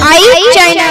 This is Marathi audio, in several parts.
आई चैनल।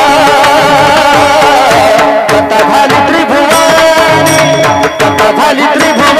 त्रिभुवन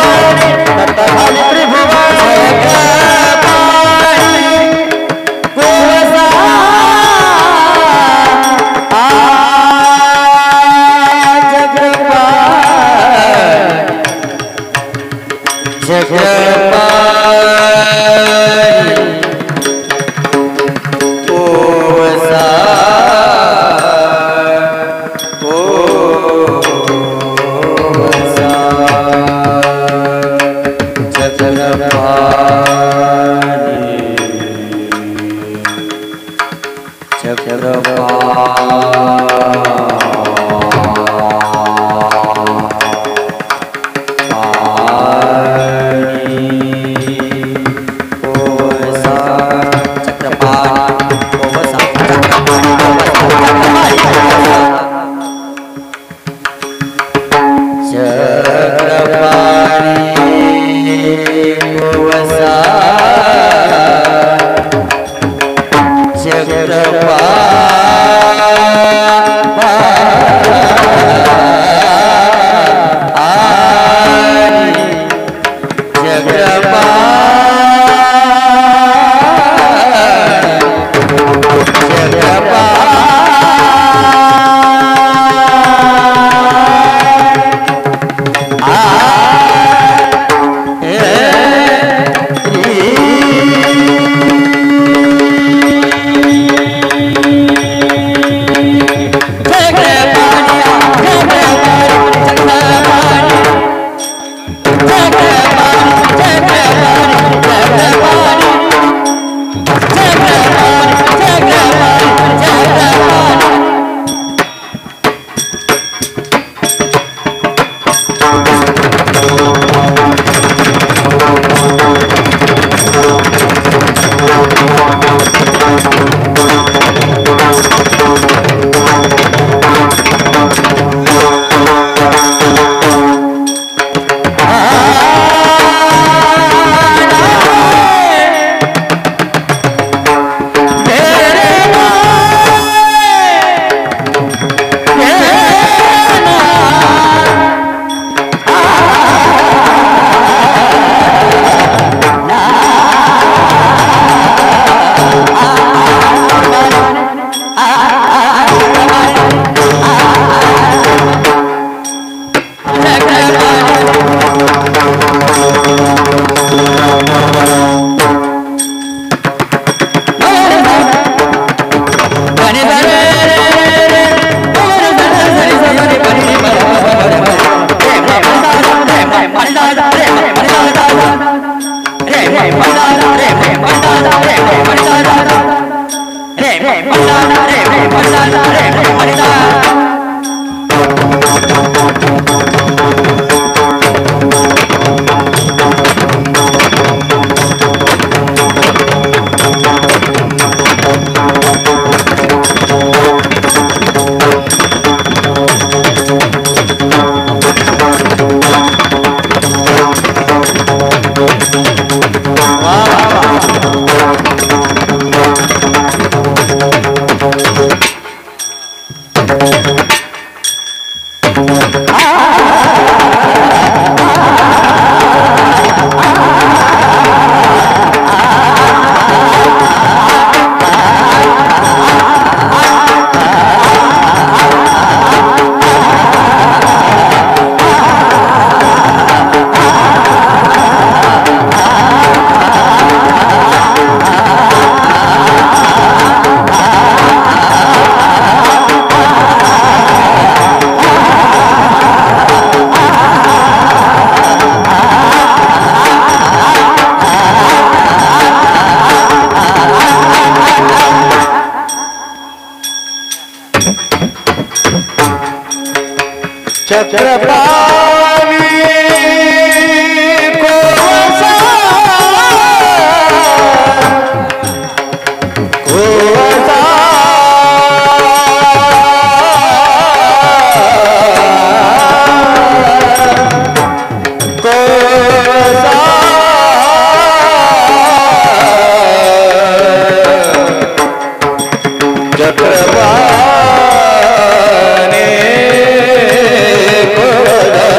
चक्रवाणी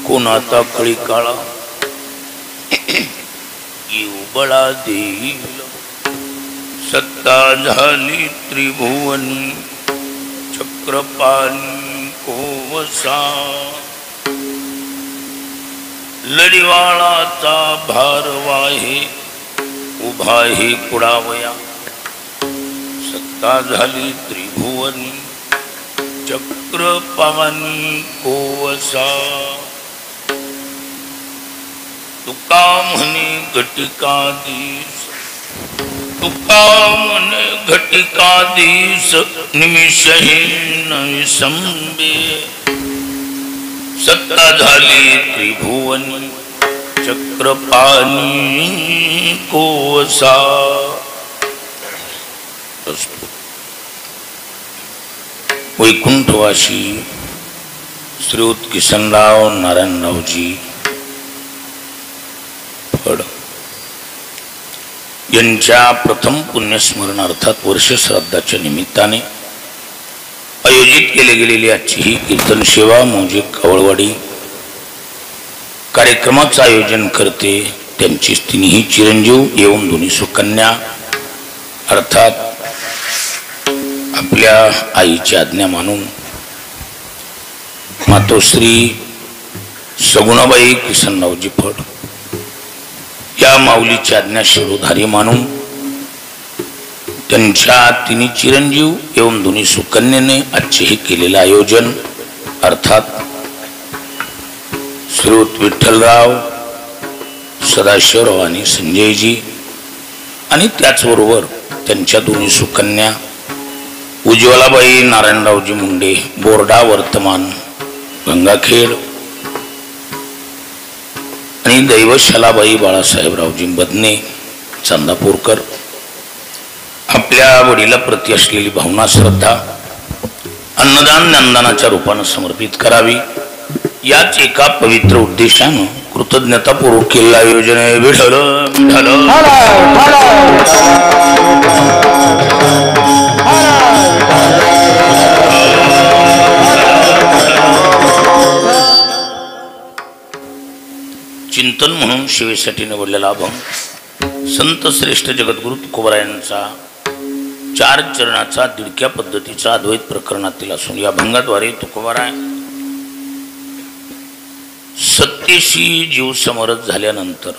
कोणाचा कळी काळा बळा देईल सत्ता झाली त्रिभुवनी चक्रपाणी कोवसा लढीवाळाचा भार वाहे उभा हे कुडावया सत्ता झाली त्रिभुवनी चक्रपाणी कोवसा तुका म्हणे घटिका दिस तुका म्हणे घटिका दिस निमिषहीन विसंबे सत्ता झाली त्रिभुवनी चक्रपाणी कोवसा वैकुंठवासी श्रीयुत किसनराव नारायणरावजी फड यांच्या प्रथम पुण्यस्मरणार्थात वर्ष श्राद्धाच्या निमित्ताने आयोजित केले गेलेली आजची ही कीर्तन सेवा म्हणजे कवळवाडी कार्यक्रमाचं आयोजन करते त्यांची तिन्ही चिरंजीव एवं दोन्ही सुकन्या अर्थात आपल्या आईची आज्ञा मानून मातोश्री सगुणाबाई किसनरावजी फड या माऊलीची आज्ञा शिरोधारी मानून त्यांच्या तिन्ही चिरंजीव एवं दोन्ही सुकन्येने आजचे हे केलेलं आयोजन अर्थात श्रीयुत विठ्ठलराव सदाशिवराव आणि संजयजी आणि त्याचबरोबर त्यांच्या दोन्ही सुकन्या उज्ज्वलाबाई नारायणरावजी मुंडे बोर्डा वर्तमान गंगाखेड आणि दैवशालाबाई बाळासाहेबरावजी बदने चांदापूरकर आपल्या वडिलाप्रती असलेली भावना श्रद्धा अन्नदान ज्ञानदानाच्या रूपाने समर्पित करावी याच एका पवित्र उद्देशाने कृतज्ञतापूर्वक केलेलं आयोजन आहे विठ्ठल चिंतन म्हणून शिवेसाठी निवडलेला अभंग संत श्रेष्ठ जगद्गुरु तुकोबारायांचा 4 चरणाचा दिडक्या पद्धतीचा अद्वैत प्रकरणातील असून या भंगाद्वारे तुकोबाराय सत्तेशी जीव समरस झाल्यानंतर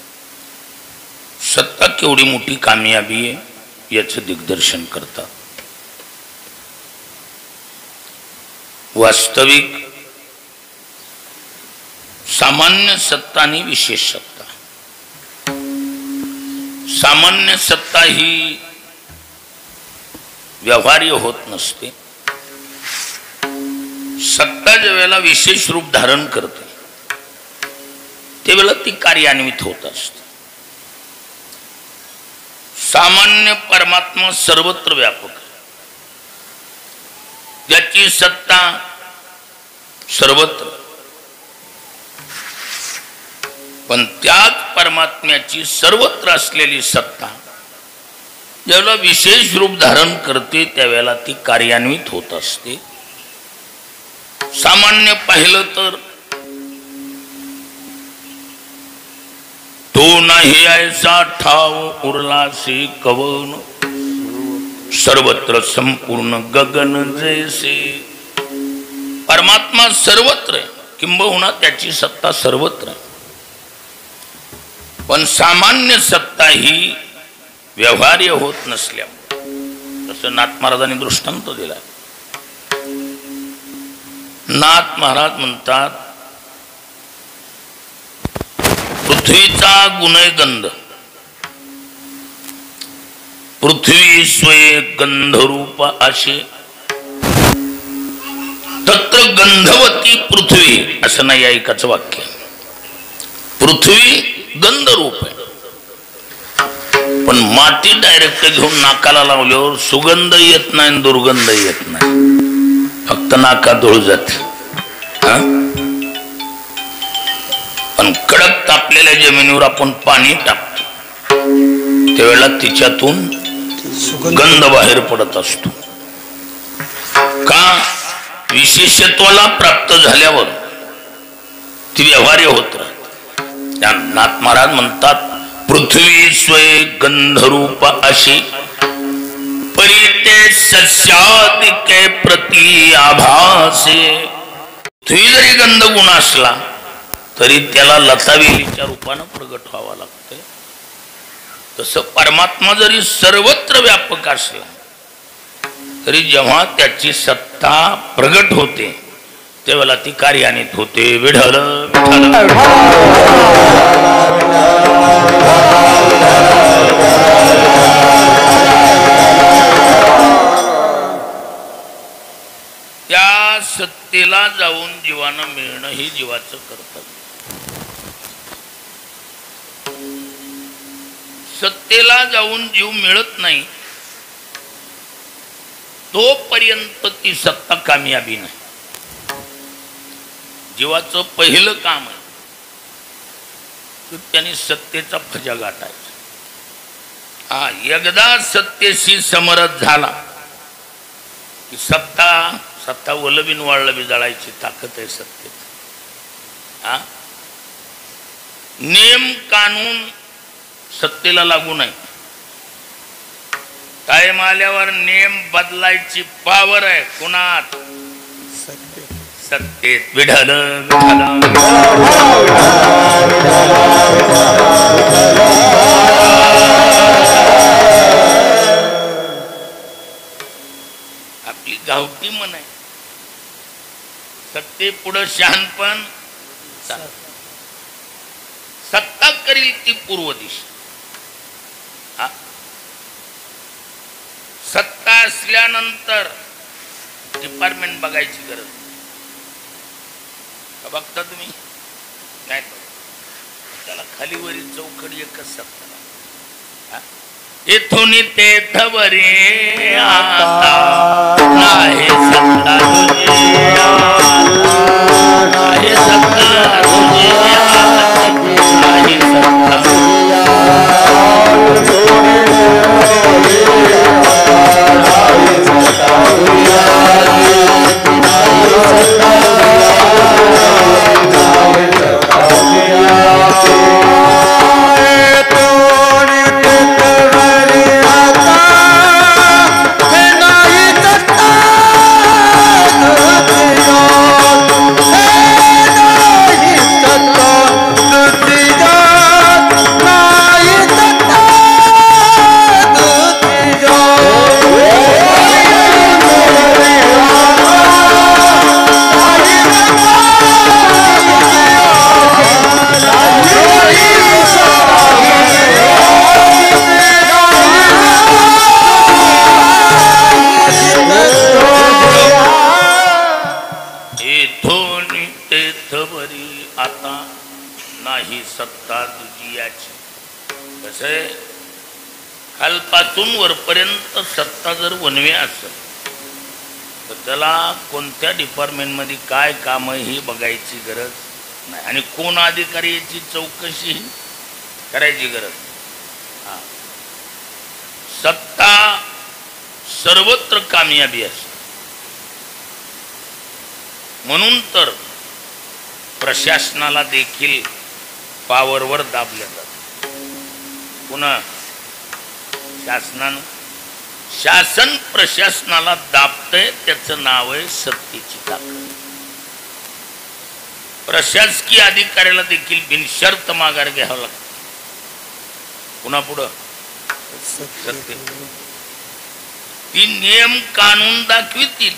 सत्ता केवढी मोठी कामयाबी आहे याचं दिग्दर्शन करतात. वास्तविक सामान्य सत्ता आणि विशेष सत्ता. सामान्य सत्ता ही व्यवहार्य होत नसते. सत्ता ज्या वेळेला विशेष रूप धारण करते त्यावेळेला ती कार्यान्वित होत असते. सामान्य परमात्मा सर्वत्र व्यापक, ज्याची सत्ता सर्वत्र, पण त्याच परमात्म्याची सर्वत्र असलेली सत्ता ज्यावेळेला विशेष रूप धारण करते त्यावेळेला ती कार्यान्वित होत असते. सामान्य पाहिलं तर तो नाही ऐसा ठाव उरलासे कवन सर्वत्र संपूर्ण गगन जैसे. परमात्मा सर्वत्र आहे, किंबहुना त्याची सत्ता सर्वत्र आहे. पण सामान्य सत्ता ही व्यवहार्य होत नसल्यामुळे जसं नाथ महाराजांनी दृष्टांत दिला. नाथ महाराज म्हणतात पृथ्वीचा गुणय गंध, पृथ्वी स्वये गंधरूप आशे तत्र गंधवती पृथ्वी असं नाही ऐकाचं वाक्य. पृथ्वी गंधरूप आहे, पण माती डायरेक्ट घेऊन नाकाला लावल्यावर सुगंध येत नाही दुर्गंध येत नाही, फक्त नाका धूळ जाते. पण कडक तापलेल्या जमिनीवर आपण पाणी टाकतो त्यावेळेला तिच्यातून गंध बाहेर पडत असतो. का? विशेषत्वाला प्राप्त झाल्यावर ती व्यवहार्य होत राहते. त्या नाथ महाराज म्हणतात पृथ्वी स्वय गंधरूप अशी परिते सस्यादिके प्रति आभासे. पृथ्वी जरी गंधगुण असला तरी त्याला लतावेलीच्या रूपानं प्रगट व्हावा लागतंय. तसं परमात्मा जरी सर्वत्र व्यापक असला तरी जेव्हा त्याची सत्ता प्रगट होते तेव्हा ती कार्यान्वित होते. विठ्ठल त्या सत्तेला जाऊन जीवानं मिळणं हे जीवाचं कर्तव्य. सत्तेला जाऊन जीव मिळत नाही तोपर्यंत ती सत्ता कामयाबी नाही. जीवाचं पहिलं काम आहे की त्यांनी सत्तेचा फजा गाठायचा. हा एकदा सत्तेशी समरस झाला की सत्ता वलबीन वाळलबी जळायची ताकद आहे सत्तेत. हा नेम कानून सत्तेला लागू नाही. टाइम आल्यावर नेम बदलायची पावर आहे कुणात? सत्तेत. विठ्ठल आपली गावठी म्हण आहे सत्ते पुढं शहाणपण. सत्ता करील ती पूर्व दिशा. सत्ता असल्यानंतर डिपार्टमेंट बघायची गरज बघता तुम्ही नाही. त्याला खालीवरील चौकडी एकच सत्ता. इथून तेथवरे आता नाही सत्ता तुझी, नाही सत्ता तुझी, नाही सत्ता खालपासून वरपर्यंत सत्ता जर वनवे असेल तर त्याला कोणत्या डिपार्टमेंट मध्ये काय काम आहे हे बघायची गरज नाही आणि कोण अधिकारी याची चौकशी करायची गरज. सत्ता सर्वत्र कामयाबी असते. म्हणून तर प्रशासनाला देखील पावरवर दाबले जाते. पुन्हा शासन प्रशासनाला दाबतंय त्याचं नाव आहे सत्तेची ताकद. प्रशासकीय अधिकाऱ्याला देखील बिनशर्त माघार घ्यावा लागतो. पुन्हा पुढं सत्ते ती नियम कानून दाखवितील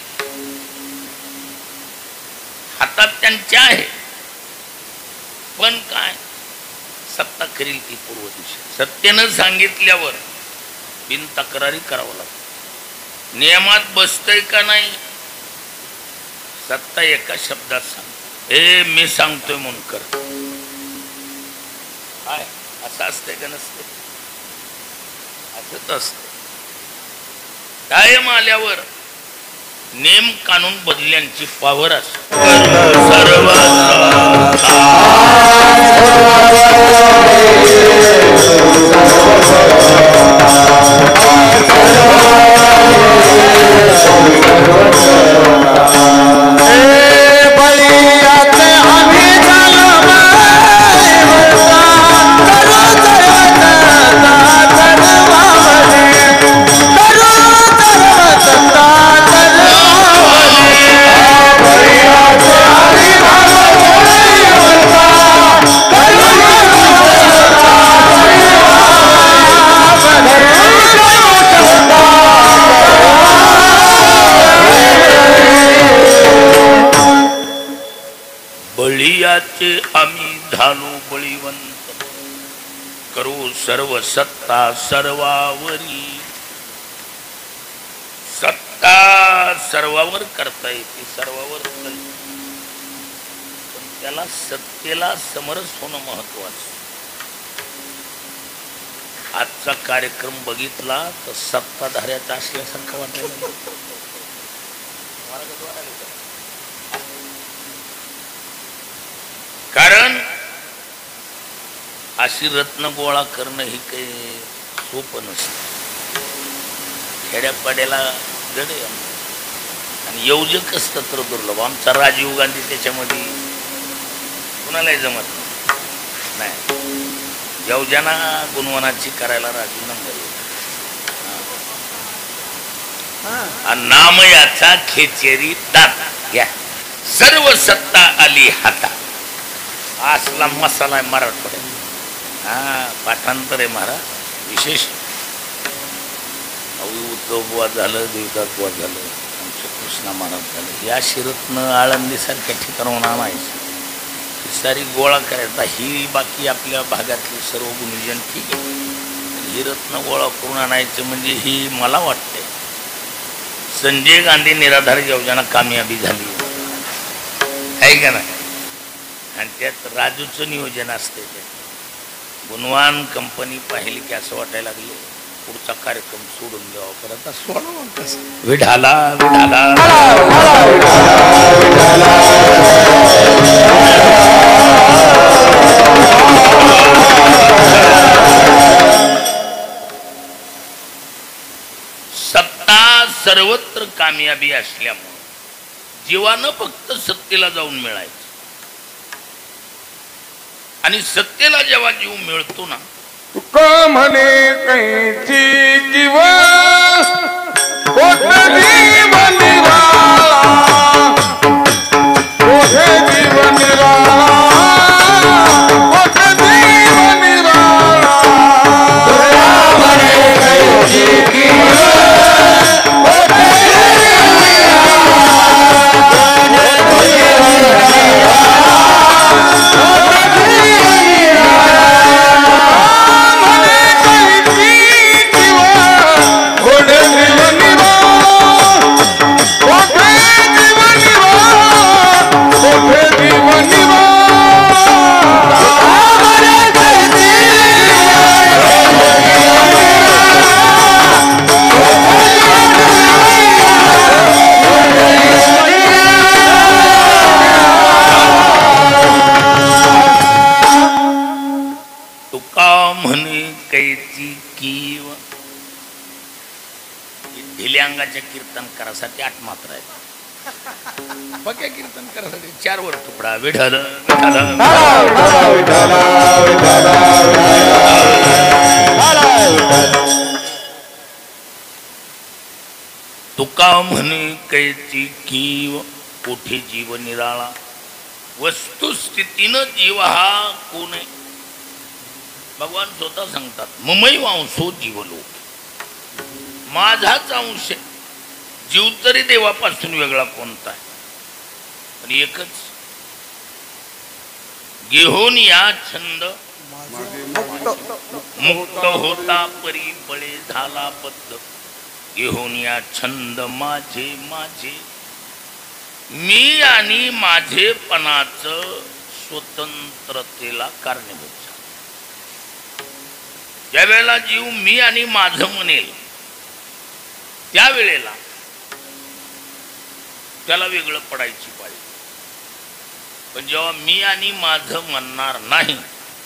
हातात त्यांच्या आहे पण काय सत्ता करील ती पूर्व दिशा. सत्तेनं सांगितल्यावर बिन तक्रारी करावं लागतं. नियमात बसतंय का नाही सत्ता एका शब्दात सांग हे मी सांगतोय म्हणून कर. काय असं असतंय का नसतंय? असंच असतं. कायम आल्यावर नेम कानून बदल्यांची पावर असते. सर्व बलियाचे आम्ही झालो बळीयाचे आम्ही झालो बळीवंत, करू सर्व सत्ता सर्वावरी. सत्ता सर्वावर करता येते, सर्वावर चालते, पण त्याला सत्तेला समरस होणं महत्वाचं. आजचा कार्यक्रम बघितला तर सत्ताधाऱ्याचा असल्यासारखं वाटायला. कारण अशी रत्न गोळा करणं ही काही सोपं नसतं. खेड्यापाड्याला गड आहे आणि योजक असतं तर दुर्लभ. आमचा राजीव गांधी त्याच्यामध्ये कुणालाही जमत नाही. योजना गुणवनाची करायला राजीव नंबर नाम याचा खेचेरी दात घ्या, सर्व सत्ता आली हाता. असला मसाला आहे मराठवाड्यात. पाठांतर आहे महाराज विशेष. उद्धव बुवा झालं, देवदास बुवा झालं, आमच्या कृष्णा महाराज झालं. या शिरत्न आळंदीसारख्या ठिकाणाहून आणायचं, सारी गोळा करायचा. ही बाकी आपल्या भागातली सर्व गुणीजन ठीक आहे, ही रत्न गोळा करून आणायचं म्हणजे ही मला वाटते संजय गांधी निराधार योजना कामयाबी झाली आहे का नाही. आणि त्यात राजूचं नियोजन असते. त्यात गुणवान कंपनी पाहिली की असं वाटायला लागले पुढचा कार्यक्रम सोडून द्यावा, परत सोडावं कसं. विढाला विढाला सत्ता सर्वत्र कामयाबी असल्यामुळे जीवानं फक्त सत्तेला जाऊन मिळायचं. आणि सत्तेला जेव्हा जीव मिळतो ना, तुका म्हणे कैची किंवा कोठे जीव निराळा, कोठे जीव निराळा, कोठे जीव निराळा. तुका म्हणे कैची किंवा कोठे जीव ढिल्यांगाच्या कीर्तन करासाठी 8 मात्र आहेत. बघ्या कीर्तन करासाठी 4 वर तुकडा. विठ्ठल तुका म्हणे कैची कीव कोठे जीव निराळा. वस्तुस्थितीनं जीव हा कोण आहे. भगवान स्वतः सांगतात ममई वांसो जीवलोक, माझाच अंश. जीव तरी देवापासून वेगळा कोणता आहे. पण एकच घेऊन या छंद मुक्त होता परी बळे झाला बद्ध. घेऊन या छंद माझे माझे, मी आणि माझेपणाचं स्वतंत्रतेला कारणीभूत. ज्या वेळेला जीव मी आणि माझं म्हणेल त्यावेळेला त्याला वेगळं पडायची पाळी. पण जेव्हा मी आणि माझं म्हणणार नाही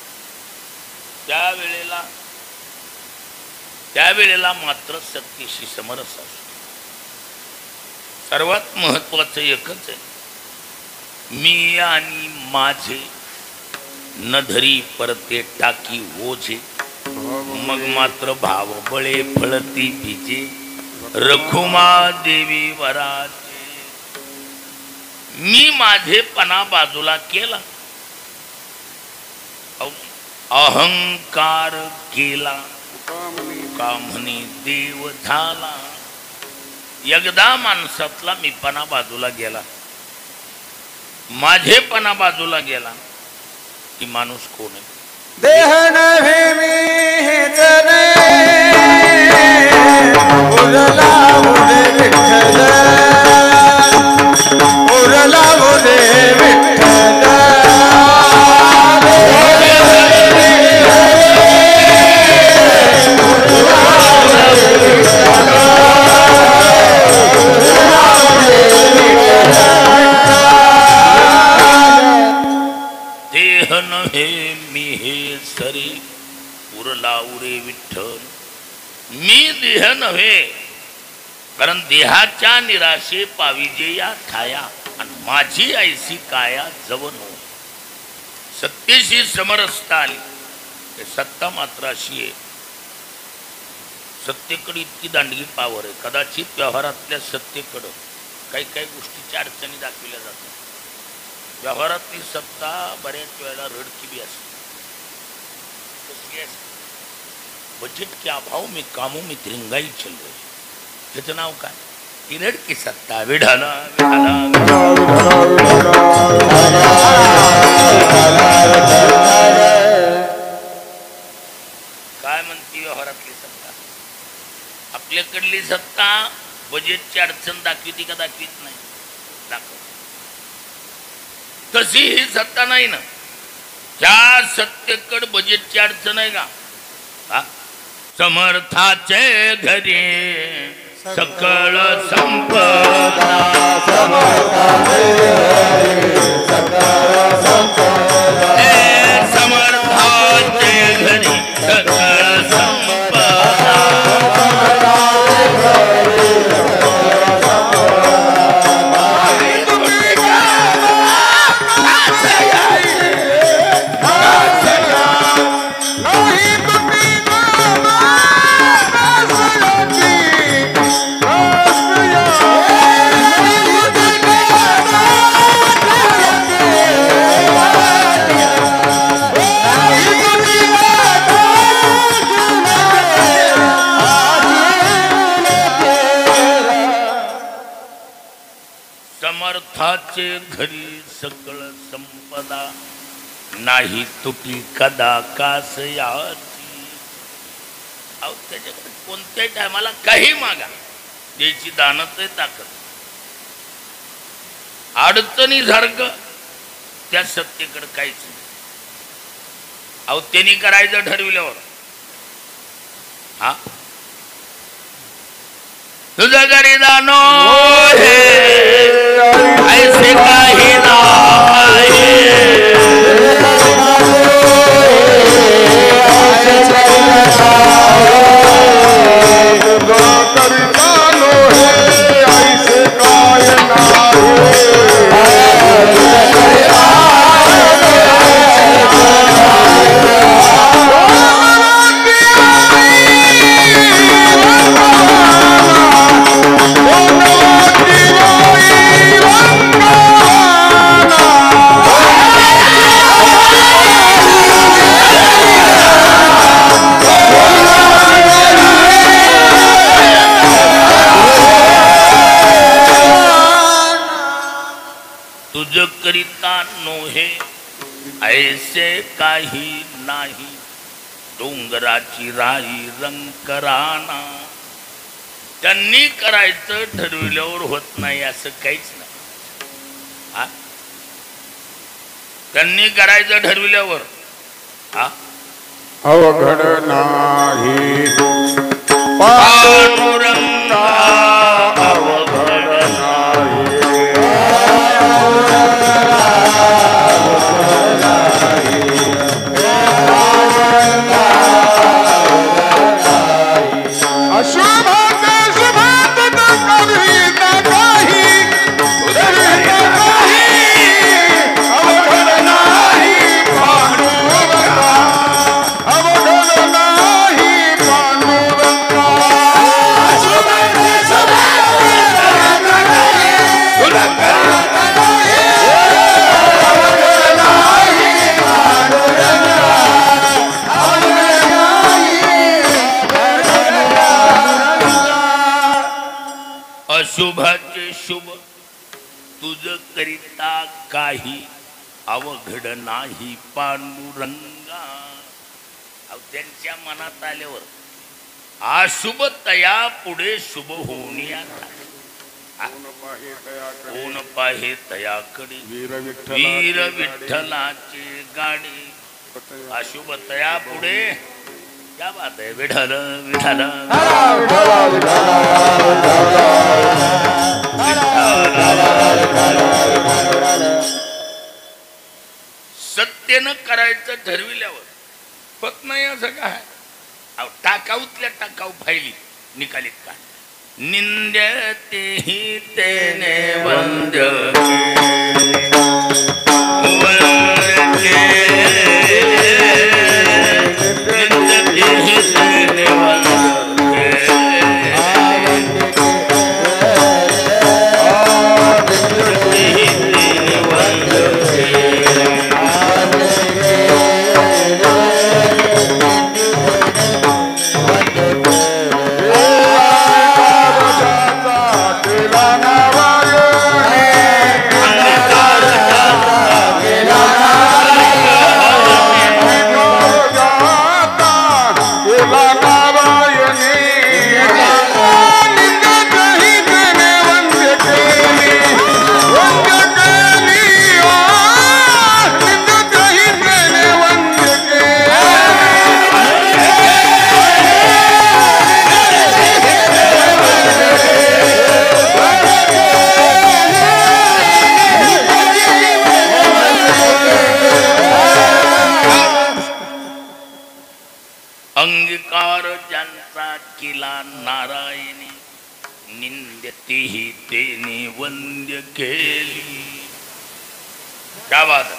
त्यावेळेला मात्र सत्तेशी समरस असतो. सर्वात महत्वाचं एकच आहे, मी आणि माझे न धरी परते टाकी ओझे. मग मात्र भाव बळे फळती बीजे, रखुमा देवी वराचे. मी माझेपणा बाजूला केला, अहंकार केला, का म्हणे देव झाला. एकदा माणसातला मीपणा बाजूला गेला माझेपणा बाजूला गेला की माणूस कोण आहे? देह नव्हे मी हेच उरला उरे विठ्ठल उरला उरे विठ्ठल देह नव्हे मी हे सरी उरला उरे विठ्ठल. मी देह नव्हे, कारण देहाच्या निराशे पाविजे या ठाया आणि माझी ऐसी काया जवनो. सत्तेशी समरसता आली. सत्ता मात्र अशी आहे, सत्तेकडे इतकी दांडगी पावर आहे. कदाचित व्यवहारातल्या सत्तेकडं काही काही गोष्टीच्या अडचणी दाखविल्या जातात. व्यवहारातली सत्ता बऱ्याच वेळेला रडकी भी असते. बजट के अभाव में कामों में तिरंगाई चल रही. त्याचं नाव काय? ती रडकी सत्ता. विढाला काय म्हणते व्यवहारातली सत्ता? आपल्याकडली सत्ता बजेटची अडचण दाखविती का दाखवित नाही? दाखव. तशी ही सत्ता नाही ना. त्या सत्तेकड बजेटची अडचण आहे का? समर्थाचे घरी सकळ संपदा. समर्थाचे घरी सकळ संपदा. समर्थाचे घरी सकळ संपदा नाही तुटी कदा कास याची. अहो त्याच्याकडे कोणत्याही टायमाला काही मागा, द्यायची दानत आहे ताकद. अडचणीसारखं त्या सत्तेकडे काहीच नाही. अहो त्यांनी करायचं ठरविल्यावर हा तुझं घरी दानो हे ऐसे काही नाही. तुझ करिता नोहे ऐसे काही नाही. डोंगराची राई रंकराना. त्यांनी करायचं ठरविल्यावर होत नाही असं काहीच नाही. त्यांनी करायचं ठरविल्यावर अवघड नाही. पांडुरंगा अवघड नाही. अशुभाचे शुभ तुझ करिता काही अवघड नाही पांडुरंगा. त्यांच्या मनात आल्यावर अशुभ तया पुढे शुभ होऊन कोण पाहे तयाकडे वीर विठ्ठलाची गाडी. अशुभ तया पुढे क्या बात आहे. विठ्ठल विठ्ठल सत्यनं करायचं ठरविल्यावर होत नाही असं काय. टाकाऊतल्या टाकाऊ फायली निकालीत का निंद्यते ही तेने वंद्य अंगीकार ज्यांचा केला नारायणी निंद्यतेही तेने वंद्य केली. क्या बात.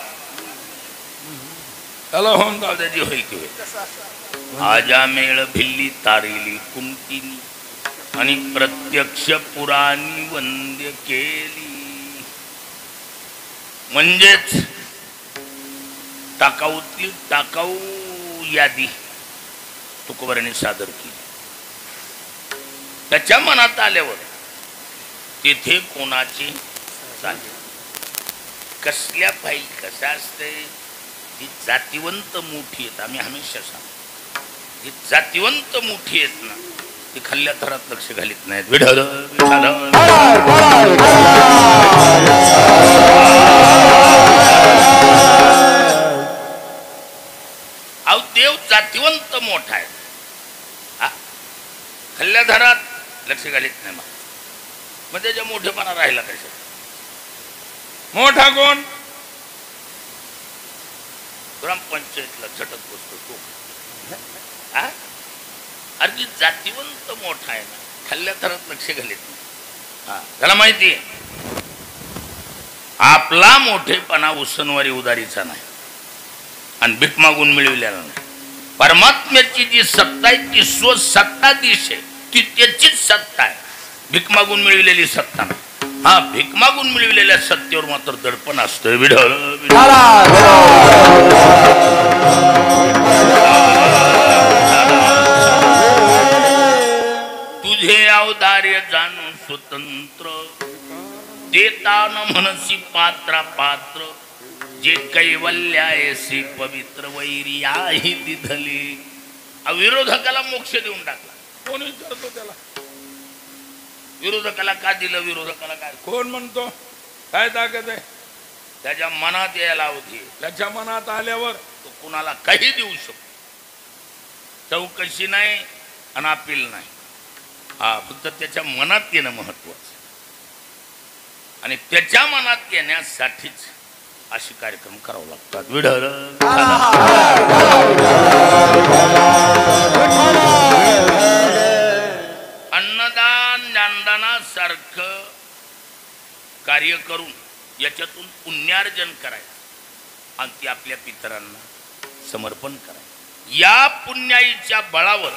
त्याला होऊन जाऊ त्याची होईल की होईल. आजा मेळ भिल्ली तारिली कुंतीनी आणि प्रत्यक्ष पुराणी वंद्य केली. म्हणजेच टाकाऊतली टाकाऊ यादी तुकोबारांनी सादर केली. त्याच्या मनात आल्यावर तिथे कोणाची चालेल कसल्या पायी कसं असते. जी जातीवंत मोठी आहेत आम्ही हमेशा सांगतो जी जातीवंत मोठी आहेत ना ती खाल्ल्या थरात लक्ष घालीत नाहीत. विठ्ठल अहो देव जातीवंत मोठा आहे. खल्ल्या धरात लक्ष घालीत नाही. मग त्याच्या मोठेपणा राहिला कशा. मोठा कोण ग्रामपंचायतला झटक बसतो तो. अगदी जातीवंत मोठा आहे ना खल्ल्या थरात लक्ष घालीत नाही. त्याला माहिती आहे आपला मोठेपणा उसनवारी उदारीचा नाही आणि भीक मागून मिळविलेला नाही. परमात्म्याची जी सत्ता आहे ती स्वसत्ताधीश आहे. ती त्याचीच सत्ता आहे. भीक मागून मिळविलेली सत्ता नाही. हा भीक मागून मिळविलेल्या सत्तेवर मात्र दडपण असतं. विठ्ठल तुझे अवदार्य जाणून स्वतंत्र देता न म्हणसी पात्रा पात्र जे कैवल्यायसी पवित्र वैरी आहे दिधली. विरोधकाला मोक्ष देऊन टाकला. कोण विचारतो त्याला विरोधकाला का दिलं. विरोधकाला काय कोण म्हणतो काय ताकद आहे. त्याच्या मनात यायला होती. त्याच्या मनात आल्यावर तो कुणाला काही देऊ शकतो. चौकशी नाही आणि अपील नाही. फक्त त्याच्या मनात येणं महत्वाचं आणि त्याच्या मनात येण्यासाठीच असे कार्यक्रम करावे लागतात. विठ्ठल अन्नदान ज्ञानदानासारखं कार्य करून याच्यातून पुण्यार्जन करायचं आणि ते आपल्या पितरांना समर्पण करायचं. या पुण्याईच्या बळावर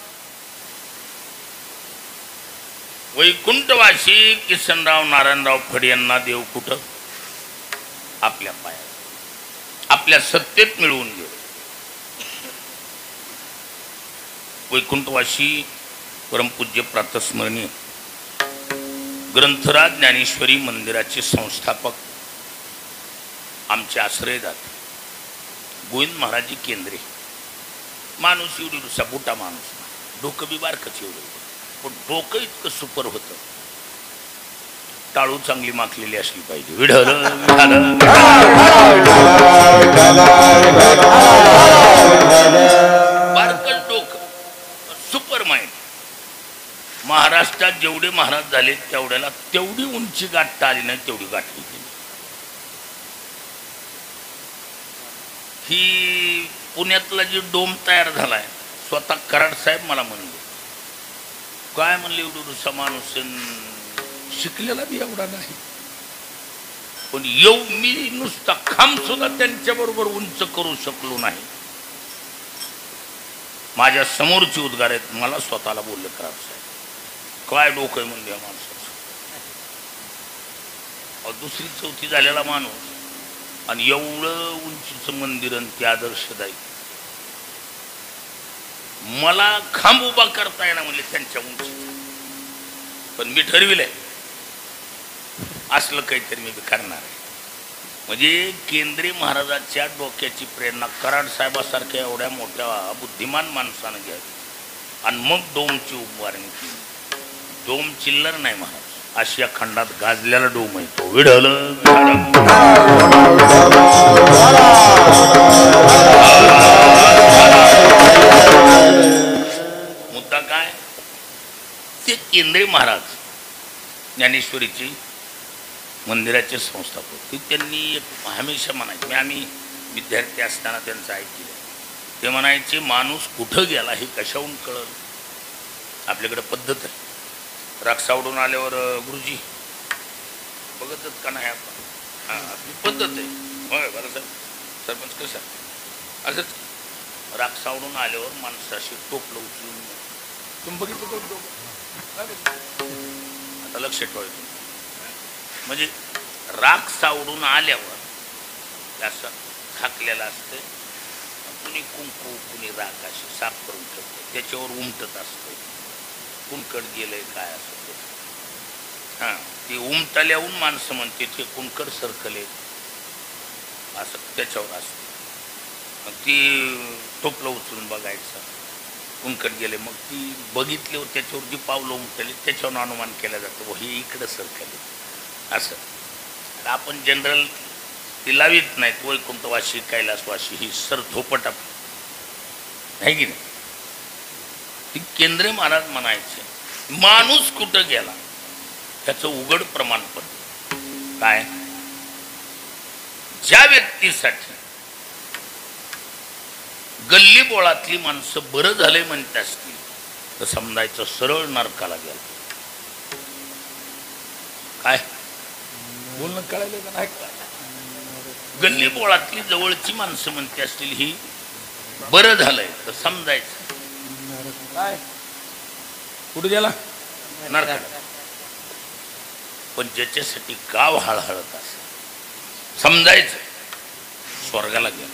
वैकुंठवासी किसनराव नारायणराव फडे यांना देव कुठं आपल्या पायात आपल्या सत्तेत मिळवून गेले. वैकुंठवासी परमपूज्य प्रातस्मरणीय ग्रंथराज ज्ञानेश्वरी मंदिराचे संस्थापक आमचे आश्रय जाते गोविंद महाराजी केंद्रे माणूस एवढी रुसा बुटा माणूस डोकं बी बारकच एवढं पण डोकं इतकं सुपर होतं टाळू चांगली माखलेली असली पाहिजे विढल बारकच डोकं सुपर माइंड महाराष्ट्रात जेवढे महाराज झाले तेवढ्याला तेवढी उंची गाठता आली नाही तेवढी गाठली गेली ही पुण्यातला जी डोम तयार झालाय स्वतः कराड साहेब मला म्हणले काय म्हणले एवढं माणूस शिकलेला बी एवढा नाही पण मी नुसता खांब सुद्धा त्यांच्या बरोबर उंच करू शकलो नाही माझ्या समोरची उद्गार आहेत मला स्वतःला बोलले कराड साहेब काय डोकं आहे म्हणले या माणसाचं दुसरी चौथी झालेला माणूस आणि एवढं उंचीचं मंदिर आणि ते आदर्शदायी मला खांब उभा करता येणार म्हणले त्यांच्या उंचीचा पण मी ठरविलंय असलं काहीतरी मी करणार आहे म्हणजे केंद्रीय महाराजांच्या डोक्याची प्रेरणा कराड साहेबासारख्या एवढ्या मोठ्या बुद्धिमान माणसानं घ्यावी आणि मग डोमची उभारणी केली डोम चिल्लर नाही महाराज आशिया खंडात गाजलेला डोम आहे तो विढल मुद्दा काय ते केंद्रीय महाराज ज्ञानेश्वरीची मंदिराचे संस्थापक ते त्यांनी एक हमेशा म्हणायचे आम्ही विद्यार्थी असताना त्यांचं ऐकलं ते म्हणायचे माणूस कुठं गेला हे कशाहून कळलं आपल्याकडे पद्धत आहे राक्षावडून आल्यावर गुरुजी बघतच का नाही आपण हां आपली पद्धत आहे होय बरं सर सरपंच कसं असंच राक्षावडून आल्यावर माणसाशी टोपलं उचलून तुम्ही बघितलं आता लक्ष ठेवायचं म्हणजे राख सावडून आल्यावर असं खाकलेलं असतं कुणी कुंकू कुणी राख अशी साफ करून ठेवते त्याच्यावर उमटत असतं कुणकड गेलंय काय असं हां ते उमटल्याहून माणसं म्हणते ते कुणकड सरकले असं त्याच्यावर असतं मग ती टोपलं उचलून बघायचं कुणकड गेले मग ती बघितल्यावर त्याच्यावर जी पावलं उमटले त्याच्यावर अनुमान केला जातो हे इकडं सरकले असं आपण जनरल ती लावीत नाहीत वैकुंठवाशी कैलासवाशी ही सर धोपटा आहे की नाही ती केंद्रीय महाराज म्हणायचे माणूस कुठं गेला त्याचं उघड प्रमाणपत्र काय ज्या व्यक्तीसाठी गल्ली बोळातली माणसं बरं झाले म्हणत असतील तर समजायचं सरळ नरकाला गेला काय बोलणं कळायलं का नाही गल्ली बोळातली जवळची माणसं म्हणते असतील ही बरं झालंय तर समजायचं काय कुठे गेला नरकाला पण ज्याच्यासाठी गाव हळहळत असेल समजायचं स्वर्गाला गेला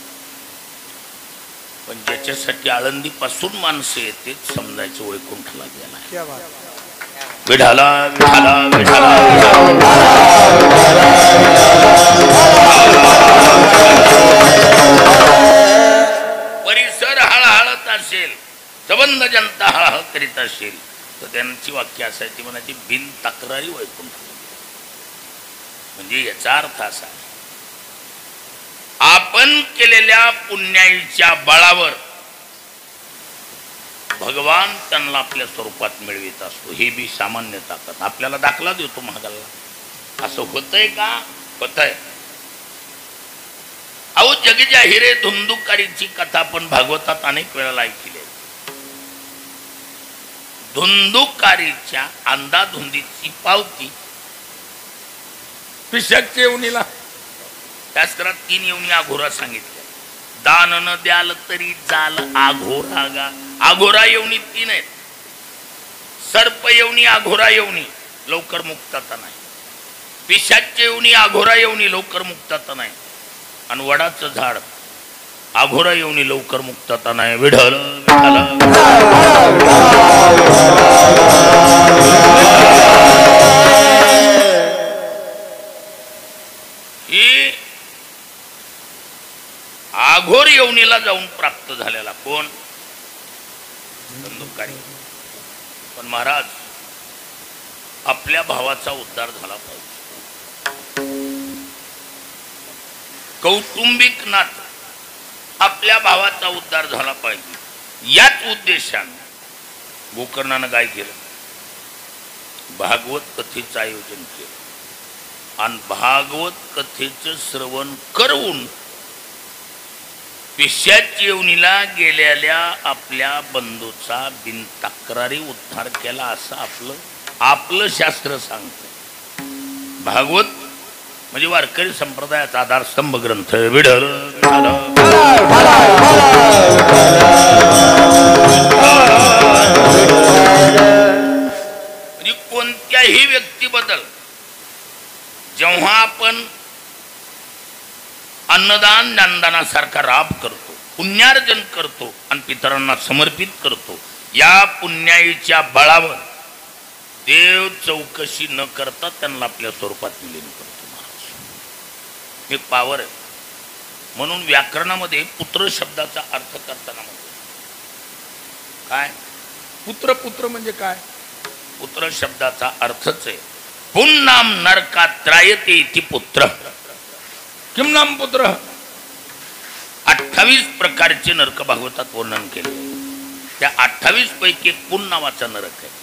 पण ज्याच्यासाठी आळंदीपासून माणसं येते समजायचं वैकुंठला गेला विठाला विठाला विठाला परिसर हळहळत असेल सबंध जनता हळहळ करीत असेल तर त्यांची वाक्य असायची म्हणायची बिन तक्रारी वैकुंठला म्हणजे याचा अर्थ असा आपण केलेल्या पुण्याईच्या बळावर भगवान त्यांना आपल्या स्वरूपात मिळवित असतो हे बी सामान्य ताकद आपल्याला दाखला देतो महागाला असं होतंय का होतंय अहो जगीच्या हिरे धुंदुकारीची कथा आपण भागवतात अनेक वेळा ऐकली आहे धुंदुकारीच्या अंधाधुंदीची पावती पिशाच्या येवणीला शास्त्रात 3 येवणी अघोरा सांगितल्या दान न द्याल तरी जाल आघोरा गा आघोरा येवणी 3 आहेत सर्प येवणी अघोरा येवणी लवकर मुक्तता नाही पिशाच्या येवणी अघोरा येवणी लवकर मुक्तता नाही आणि वडाचं झाड अघोरा येवणी लवकर मुक्तता नाही विढल ही आघोर यवनीला जाऊन प्राप्त झालेला कोण? धंदुकारी. पण महाराज आपल्या भावाचा उद्धार झाला पाहिजे. कौटुंबिक नात आपल्या भावाचा उद्धार झाला पाहिजे. याच उद्देशाने गोकर्णानं काय केलं? भागवत कथेचं आयोजन केलं आणि भागवत कथेचं श्रवण करून पिशाच येवनीला गेलेल्या आपल्या बंधूचा बिनतक्रारी उद्धार केला असं आपलं शास्त्र सांगतं. भागवत म्हणजे वारकरी संप्रदायाचा आधारस्तंभ ग्रंथ. विठ्ठल म्हणजे कोणत्याही व्यक्तीबद्दल जेव्हा आपण अन्नदान ज्ञानदानासारखा राब करतो, पुण्यार्जन करतो आणि पितरांना समर्पित करतो, या पुण्याईच्या बळावर देव चौकशी न करता त्यांना आपल्या स्वरूपात विलीन करतो. महाराज एक पावर आहे. म्हणून व्याकरणामध्ये पुत्र शब्दाचा अर्थ करताना म्हणतो काय? पुत्र. पुत्र म्हणजे काय? पुत्र शब्दाचा अर्थच आहे पुन्नाम नरका त्रायते इति पुत्र. किम नाम पुत्र? 28 प्रकारचे नरक भागवतात वर्णन केले. त्या 28 पैकी एक पुन नावाचा नरक आहे.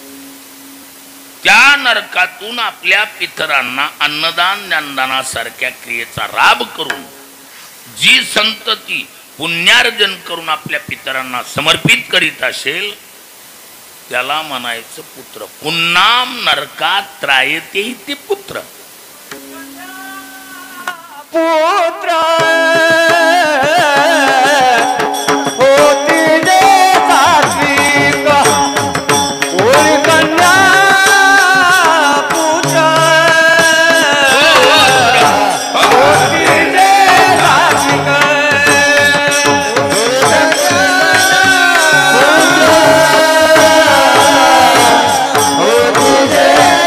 त्या नरकातून आपल्या पितरांना अन्नदान ज्ञानदानासारख्या क्रियेचा राब करून जी संतती पुण्यार्जन करून आपल्या पितरांना समर्पित करीत असेल त्याला म्हणायचं पुत्र. पुन्नाम नरकात त्रायते इति पुत्र. पुत्र होती जे सात्विक होय कन्या पुत्र होती जे सात्विक होती जे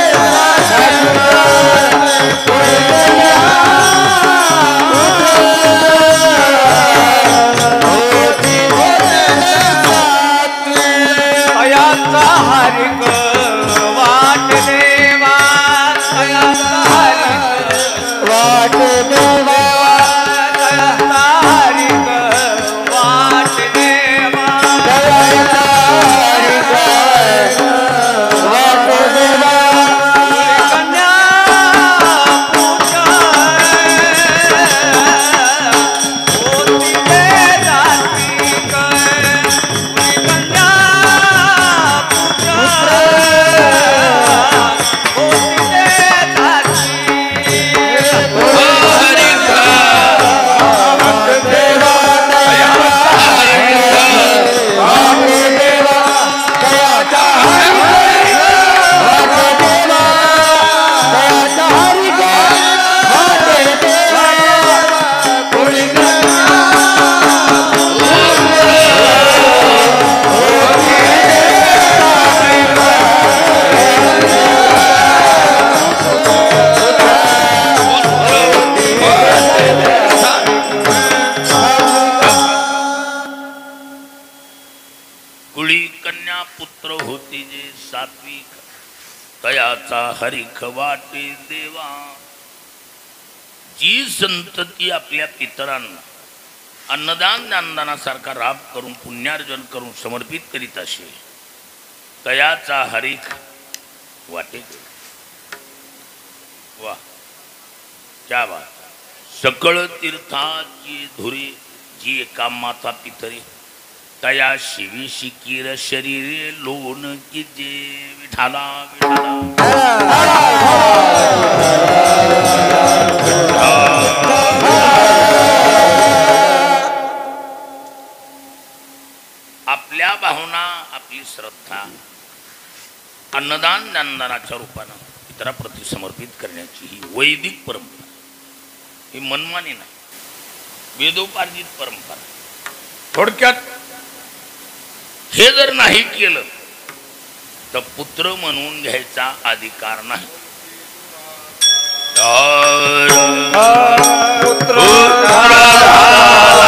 हरिख वाटे देवा. जी संतती आपल्या पितरांना अन्नदान ज्ञानदानासारखा राब करून पुण्यार्जन करून समर्पित करीत असेल तयाचा हरिख वाटे देवा. वा क्या बात. सकळ तीर्थाची धुरी जी एका माता पितरी तया शिवी शिकीर शरीरे लोन की जे विठाला आपल्या भावना आपली श्रद्धा अन्नदान ज्ञानदानाच्या रूपानं पितराप्रती समर्पित करण्याची ही वैदिक परंपरा. ही मनमानी नाही, वेदोपार्जित परंपरा. थोडक्यात हे जर नाही केलं तर पुत्र म्हणून घ्यायचा अधिकार नाही. पुत्र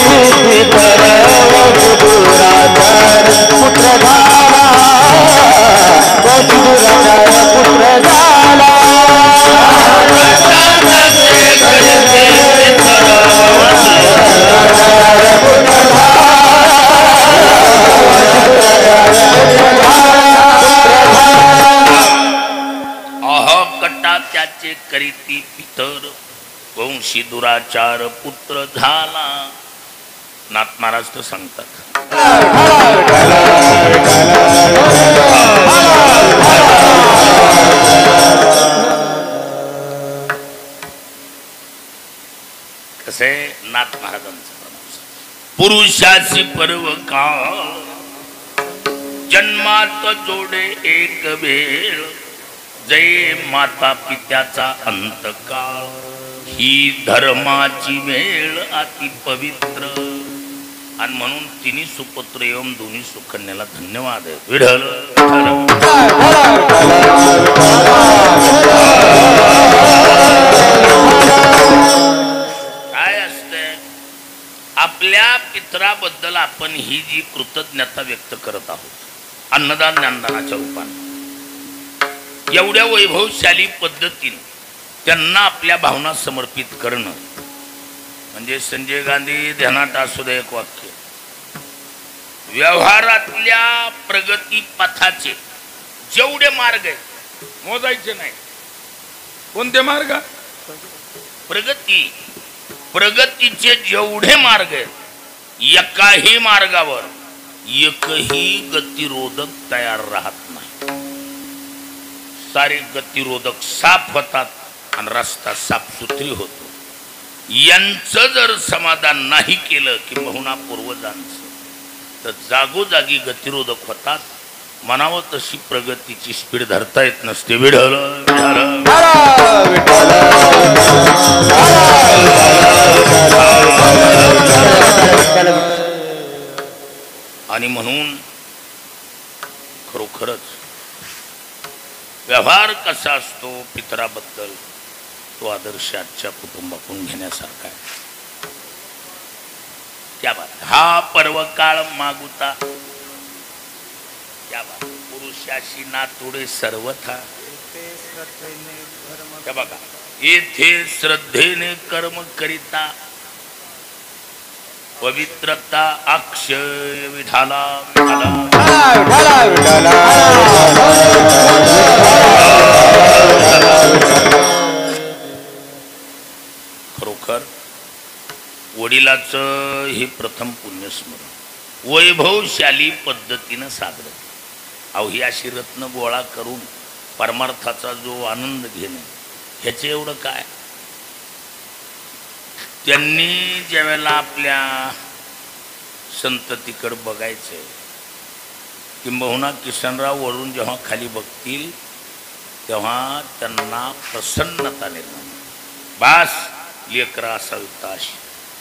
पुत्र झाला पुत्र झाला त्याचे करीती पितर वंशी दुराचार पुत्र झाला. नाथ महाराज तर सांगतात कसे नाथ महाराजांचं पुरुषाची पर्व काळ जन्मात जोडे एक वेळ जय माता पित्याचा अंतकाळ ही धर्माची वेळ अति पवित्र आणि म्हणून तिन्ही सुपुत्र एवं दोन्ही सुकन्याला धन्यवाद आहे. विठ्ठल काय असते आपल्या पितराबद्दल आपण ही जी कृतज्ञता व्यक्त करत आहोत अन्नदान ज्ञानदानाच्या रूपाने एवढ्या वैभवशाली पद्धतीने त्यांना आपल्या भावना समर्पित करणं म्हणजे संजय गांधी ध्यानात असू दे एक वाक्य व्यवहारातल्या प्रगती पथाचे जेवढे मार्ग आहेत मोजायचे नाही. कोणते मार्ग? प्रगतीचे जेवढे मार्ग आहेत एकाही मार्गावर एकही गतिरोधक तयार राहत नाही. सारे गतिरोधक साफ होतात आणि रस्ता साफसुथरी होतो. यांचं जर समाधान नाही केलं की बहुना पूर्वजांचं तर जागोजागी गतिरोधक होतात. म्हणावं तशी प्रगतीची स्पीड धरता येत नसते. विठ्ठल आणि म्हणून खरोखरच व्यवहार कसा असतो पितराबद्दल तो आदर्श आजच्या कुटुंबातून घेण्यासारखा आहे. क्या बात. हा पर्व काळ मागुता क्या बात. पुरुषाशी नातुडे सर्वथा त्या बघा येथे श्रद्धेने कर्म करिता पवित्रता अक्षय विठाला खरोखर वडिलाचं हे प्रथम पुण्यस्मरण वैभवशाली पद्धतीनं साजरं. अहो ही अशी रत्न गोळा करून परमार्थाचा जो आनंद घेणे ह्याचे एवढं काय. त्यांनी ज्यावेळेला आपल्या संततीकडे बघायचे किंबहुना किशनराव वळून जेव्हा खाली बघतील तेव्हा त्यांना प्रसन्नता निर्माण. बास लेकरा असाविता अशी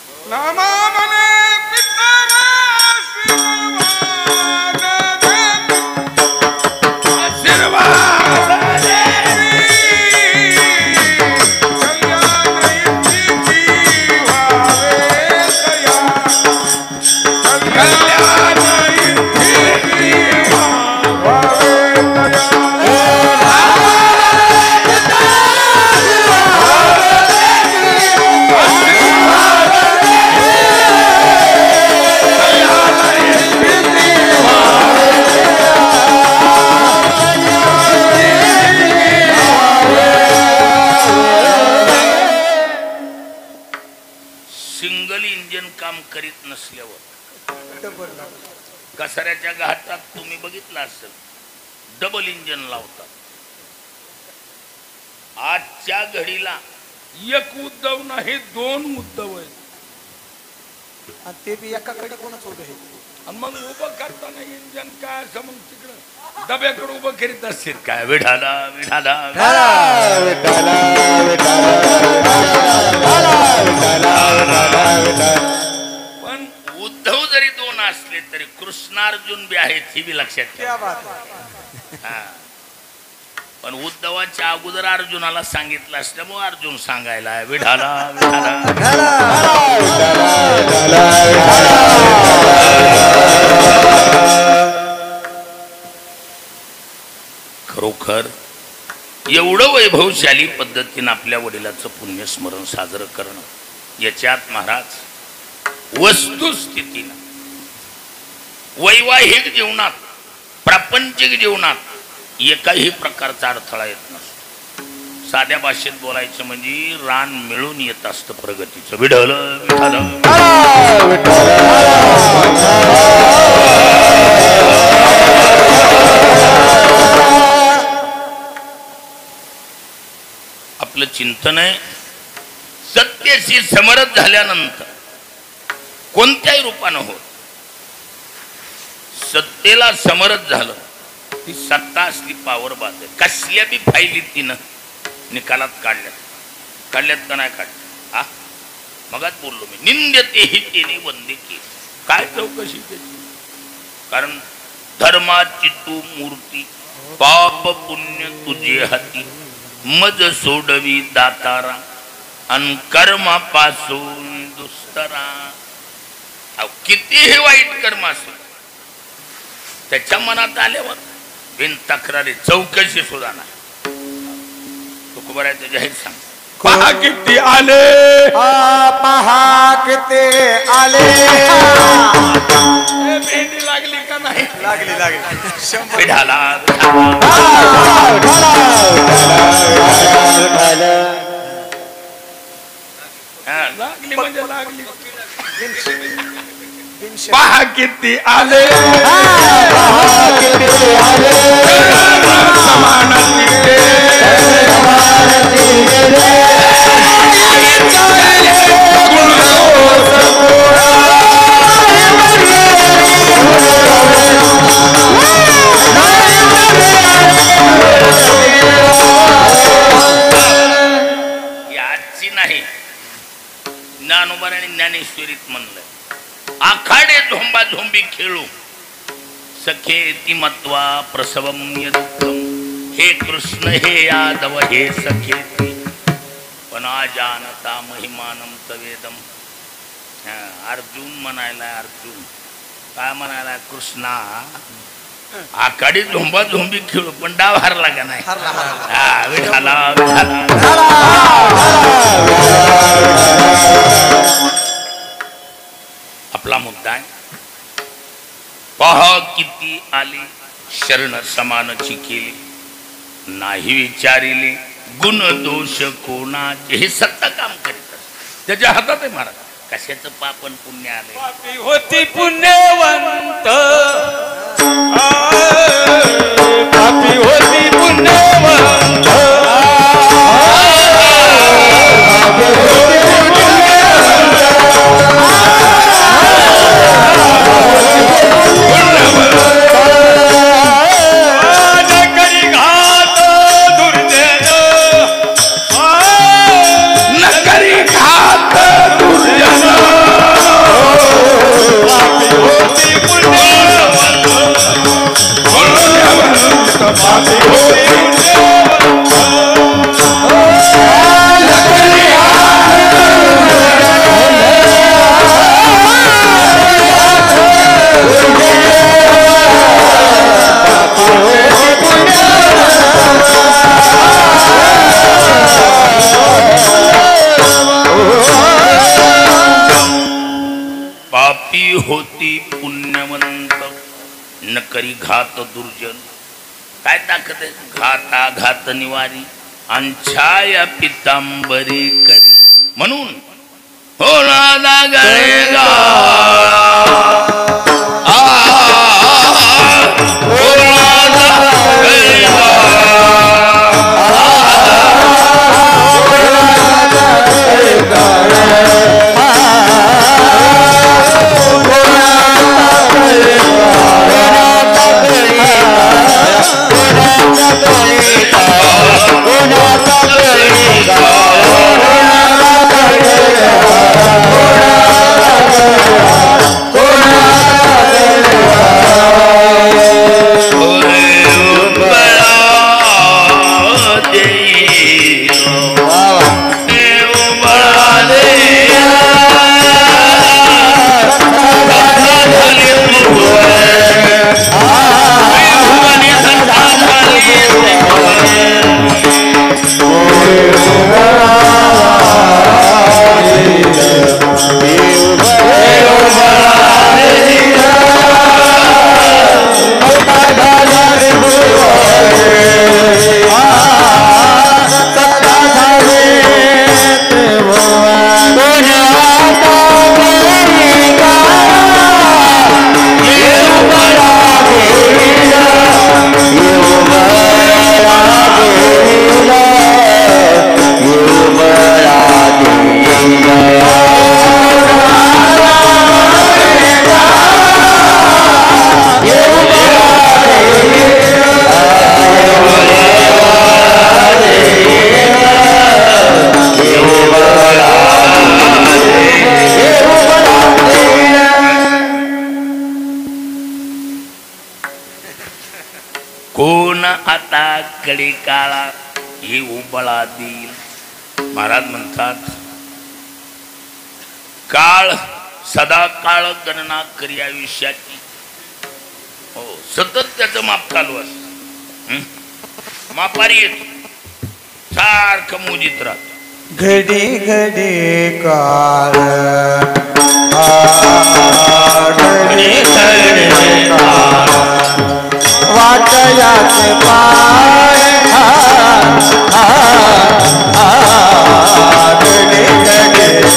करीत नसल्यावर कसाऱ्याच्या घाटात तुम्ही बघितलं असेल डबल इंजन लावतात. आजच्या घडीला एक उद्धव नाही दोन उद्धव आहेत आणि ते बी एकाकडे कोणच उभे आहे. आणि मग उभं करताना इंजन काय असं मग तिकडं डब्याकडे उभं करीत असतील काय. विठाला विठाला पण उद्धव जरी दोन असले तरी कृष्णार्जुन बी आहेत ही बी लक्षात ठेवा. पण उद्धवाच्या अगोदर अर्जुनाला सांगितलं असल्यामुळे अर्जुन सांगायला विठाला विठाला खरोखर एवढं वैभवशाली पद्धतीनं आपल्या वडिलाचं पुण्यस्मरण साजरं करणं, याच्यात महाराज वस्तुस्थितीनं वैवाहिक जीवनात, प्रापंचिक जीवनात एकाही प्रकारचा अडथळा येत नसतो. साध्या भाषेत बोलायचं म्हणजे रान मिळून येत असतं प्रगतीचं. विढल आपलं चिंतन आहे सत्याशी समरस झाल्यानंतर कोणत्याही रूपानं होत, सत्तेला समरस झालं ती सत्ता असली पावर बाद आहे. कसल्या बी फायली तिनं निकालात काढल्यात का नाही काढल्या? हा मगाच बोललो मी, निंद्यतेही तेने वंदे केली. काय चौकशी त्याची? कारण धर्माची तू मूर्ती, पाप पुण्य तुझे हाती, मज सोडवी दातारा अन कर्मापासून दुस्तरा. कितीही वाईट कर्म असेल त्याच्या मनात आल्यावर बिन तक्रारी चौकशी सुद्धा नाही. तुकोबारायचं जाहीर सांग, पहा किती आले, पहा किती आले. भेंडी लागली का नाही? लागली लागली. पिढाला लागली म्हणजे लागली. पहा किती आले, समान याची नाही, ज्ञानोबा आणि ज्ञानेश्वरीत म्हणलं, आखाडे झोंबा झोंबी खेळू सखे ती मत्वा प्रसवम यदुक्तम. हे कृष्ण हे यादव हे सखे ती पण अजानता महिमानम तवेदम. अर्जुन म्हणायला, अर्जुन काय म्हणायला, कृष्णा आखाडी झोंबा झोंबी खेळू पण डाव हारला का नाही? विठाला आपला मुद्दा आहे. पहा किती आली शरण समानची केली, नाही विचारिले गुण दोष कोणाचे. हे सत्ता काम करीत असत, त्याच्या हातात आहे महाराज. कशाचं पापन पुण्य आले, होती पुण्यवंत, पापी होती पुण्यवंत. होती पुण्यवंत न करी घात दुर्जन. काय ताकद आहे? घाता घात निवारी अंछाया पितांबरी करी. म्हणून हो ना गळे गा Oh कडी काळा हे उबळा देईल. महाराज म्हणतात काळ सदा काळ गणना करी आयुष्याची. हो सतत त्याचं माप चालू असत. मापारी येतो सारखं मोजीत राहत. घडी घडी काळ घडी घडी काळ वाटयाचे पाय घडी घडी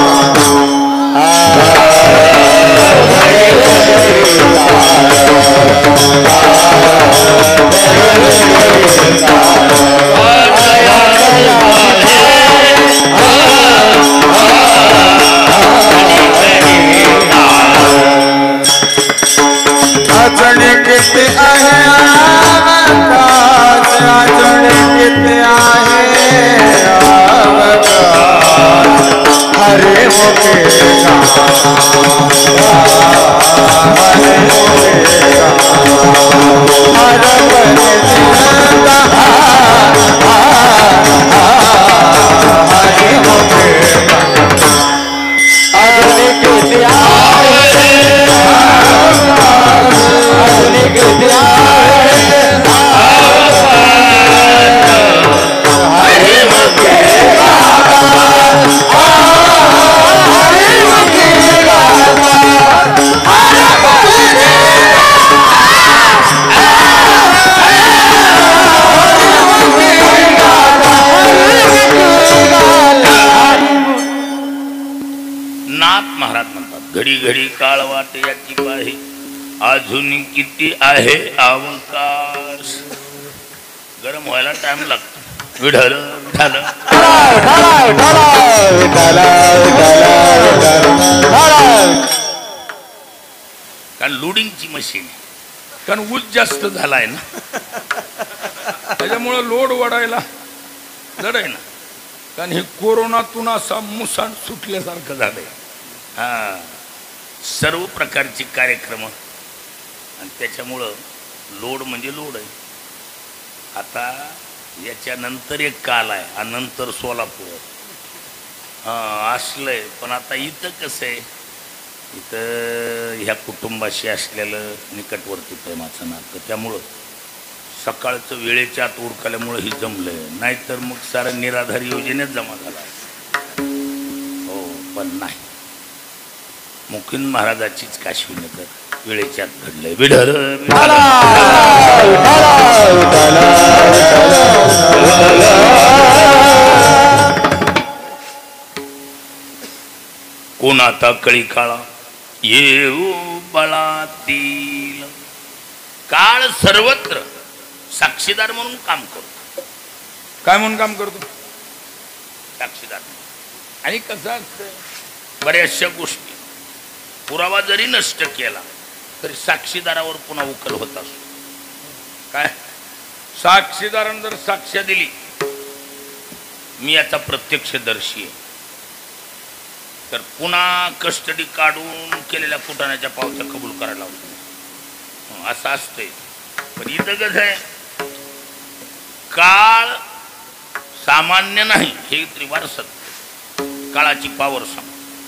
अडचणी किती आहे अवकाश, अडचणी किती आहे अवकाश. हरे मुखे हरे मुखे हर बने जिंदा हरे मुखे अडचणी किती आहे नाथ महाराज म्हणतात घडी घडी काळ वाट याची पाही अजून किती आहे अवकाश. गरम व्हायला टाइम लागतो. विढल झालं कारण लोडिंगची मशीन आहे. कारण ऊस जास्त झालाय ना त्याच्यामुळे लोड वाढायला जड आहे ना. कारण हे कोरोनातून असा मुसाण सुटल्यासारखं झालंय. हा सर्व प्रकारचे कार्यक्रम आणि त्याच्यामुळं लोड म्हणजे लोड आहे. आता याच्यानंतर एक काल आहे आणि नंतर सोलापूर असलंय. पण आता इथं कसं आहे इथं ह्या कुटुंबाशी असलेलं निकटवर्ती प्रेमाचं नातं त्यामुळं सकाळचं वेळेच्या आत उरकल्यामुळं ही जमलंय. नाहीतर मग सारं निराधार योजनेत जमा झाला. हो पण नाही मुकिंद महाराजाचीच काश्मीनगर वेळेच्या आत घडलंय. विढर कोण आता कळी काळा येऊ बळातील. काळ सर्वत्र साक्षीदार म्हणून काम करतो. काय म्हणून काम करतो? साक्षीदार. आणि कसं असतं बऱ्याचशा गोष्टी पुरावा जरी नष्ट केला तरी साक्षीदारावर पुन्हा उकल होत असतो. काय साक्षीदारानं जर साक्ष दिली मी आता प्रत्यक्षदर्शी आहे तर पुन्हा कस्टडी काढून केलेल्या कुटाण्याच्या पावत्या कबूल करायला लावतो. असं असतंय. पण इथं कसं आहे काळ सामान्य नाही हे त्रिवार सत्य. काळाची पावर सांग.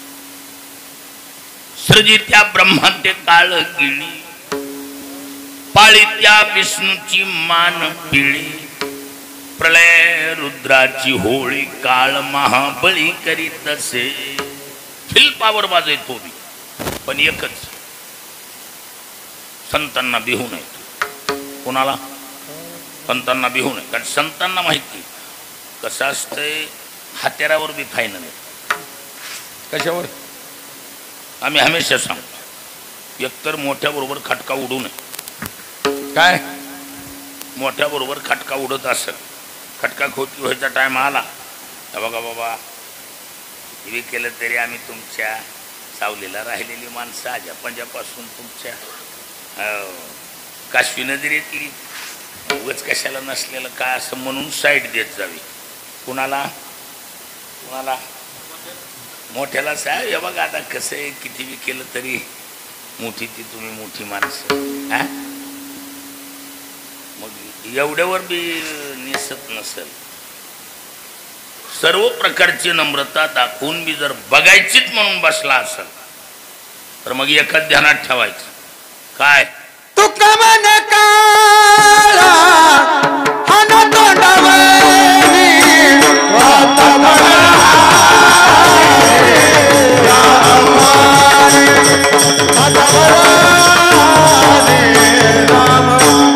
सृजित्या ब्रह्मांते काळ गिळी पाळित्या विष्णूची मान पिळी प्रलय रुद्राची होळी काळ महाबळी करीत असे. फिल पावर वाजय तो बी. पण एकच संतांना बिहू नये. कोणाला? संतांना बिहू नये. कारण संतांना माहिती कसं असतंय हत्यारावर बी फायनल आहे. कशावर? आम्ही हमेशा सांगतो एकतर मोठ्या बरोबर खटका उडू नये. काय मोठ्या बरोबर खटका उडत असेल खटका खोटी व्हायचा टाइम आला तर बघा बाबा किती केलं तरी आम्ही तुमच्या सावलीला राहिलेली माणसं आजा पंजापासून तुमच्या काश्मी नजर येतील. उगाच कशाला नसलेलं काय असं म्हणून साईड देत जावी. कुणाला? कुणाला? मोठ्याला साहेब हे बघा आता कसं आहे किती बी केलं तरी मोठी ती तुम्ही मोठी माणसं. मग एवढ्यावर बी निसत नसेल. सर्व प्रकारची नम्रता दाखवून बी जर बघायचीच म्हणून बसला असेल तर मग एकच ध्यानात ठेवायचं काय तुका मन काळा हाना तोंडावरी वाता भरा वाता भरा राम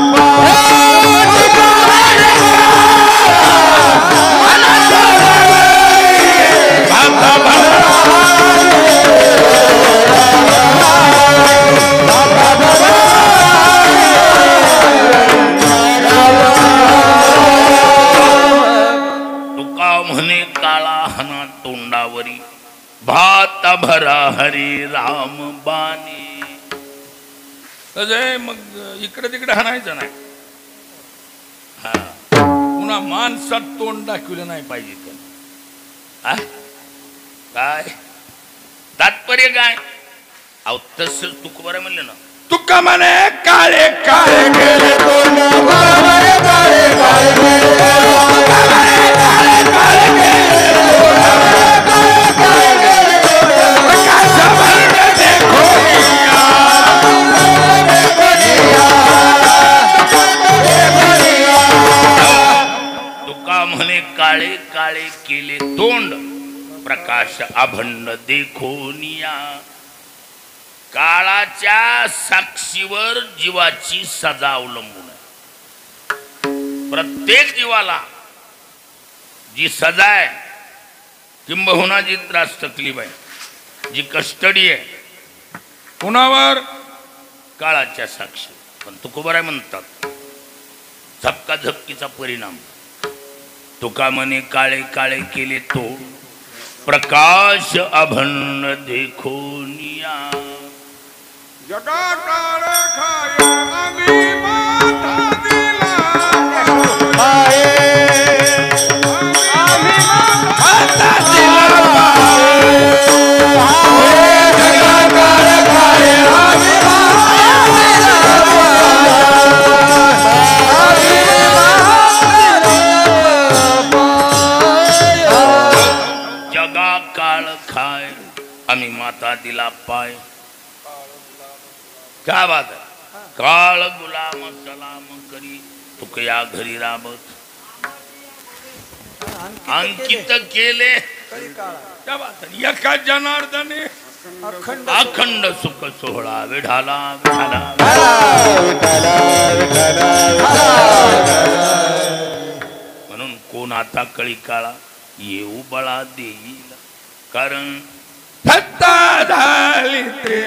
भात भरा हरी राम बानी. अजय मग इकडे तिकडे हाणायचं नाही. हा पुन्हा माणसात तोंड दाखवलं नाही पाहिजे. आ? काय तात्पर्य काय अहो तस तू बरं म्हणलं ना तुका म्हणे काळे काळे गेले तोंड काळे काळे तुका म्हणे काळे काळे केले तोंड प्रकाश अभंड देखोनिया. काळाच्या साक्षीवर जीवाची सजा अवलंबून आहे. प्रत्येक जीवाला जी सजा आहे किंबहुना जी त्रास तकलीफ आहे जी कस्टडी आहे कुणावर काळाच्या साक्षी. पण तुकोबराय म्हणतात झपका झपकीचा परिणाम. तुका म्हणे काळे काळे केले तो प्रकाश अभंड देखोनिया. जगा काळ खाय आम्ही माथा दिला जगा काळ खाय आम्ही माता दिला पाय. क्या बात है. काळ गुलाम सलाम करी तुकया घरी राबत अंकित केले. क्या बात आहे. एका जनार्दने अखंड सुख सोहळा विढाला विढाला. म्हणून कोण आता कळी काळा येऊ बळा देईल. कारण सत्ता झाली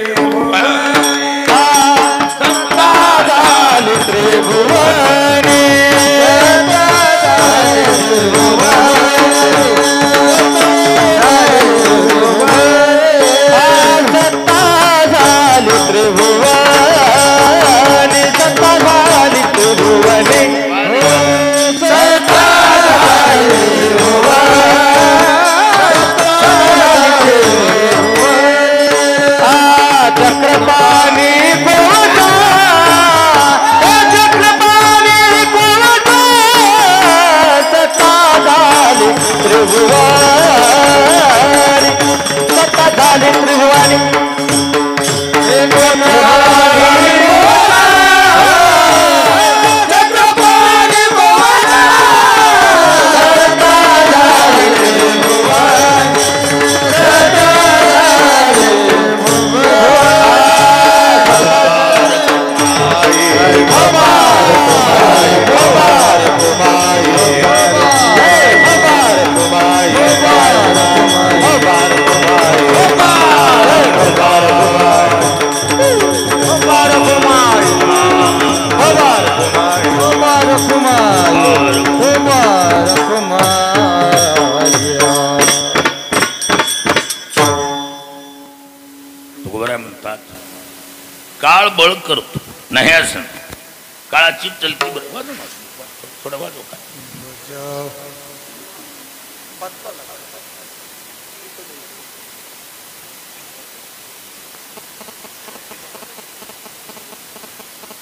काळ बळ करतो नाही असं काळाची चलती बरोबर थोडं वाजव का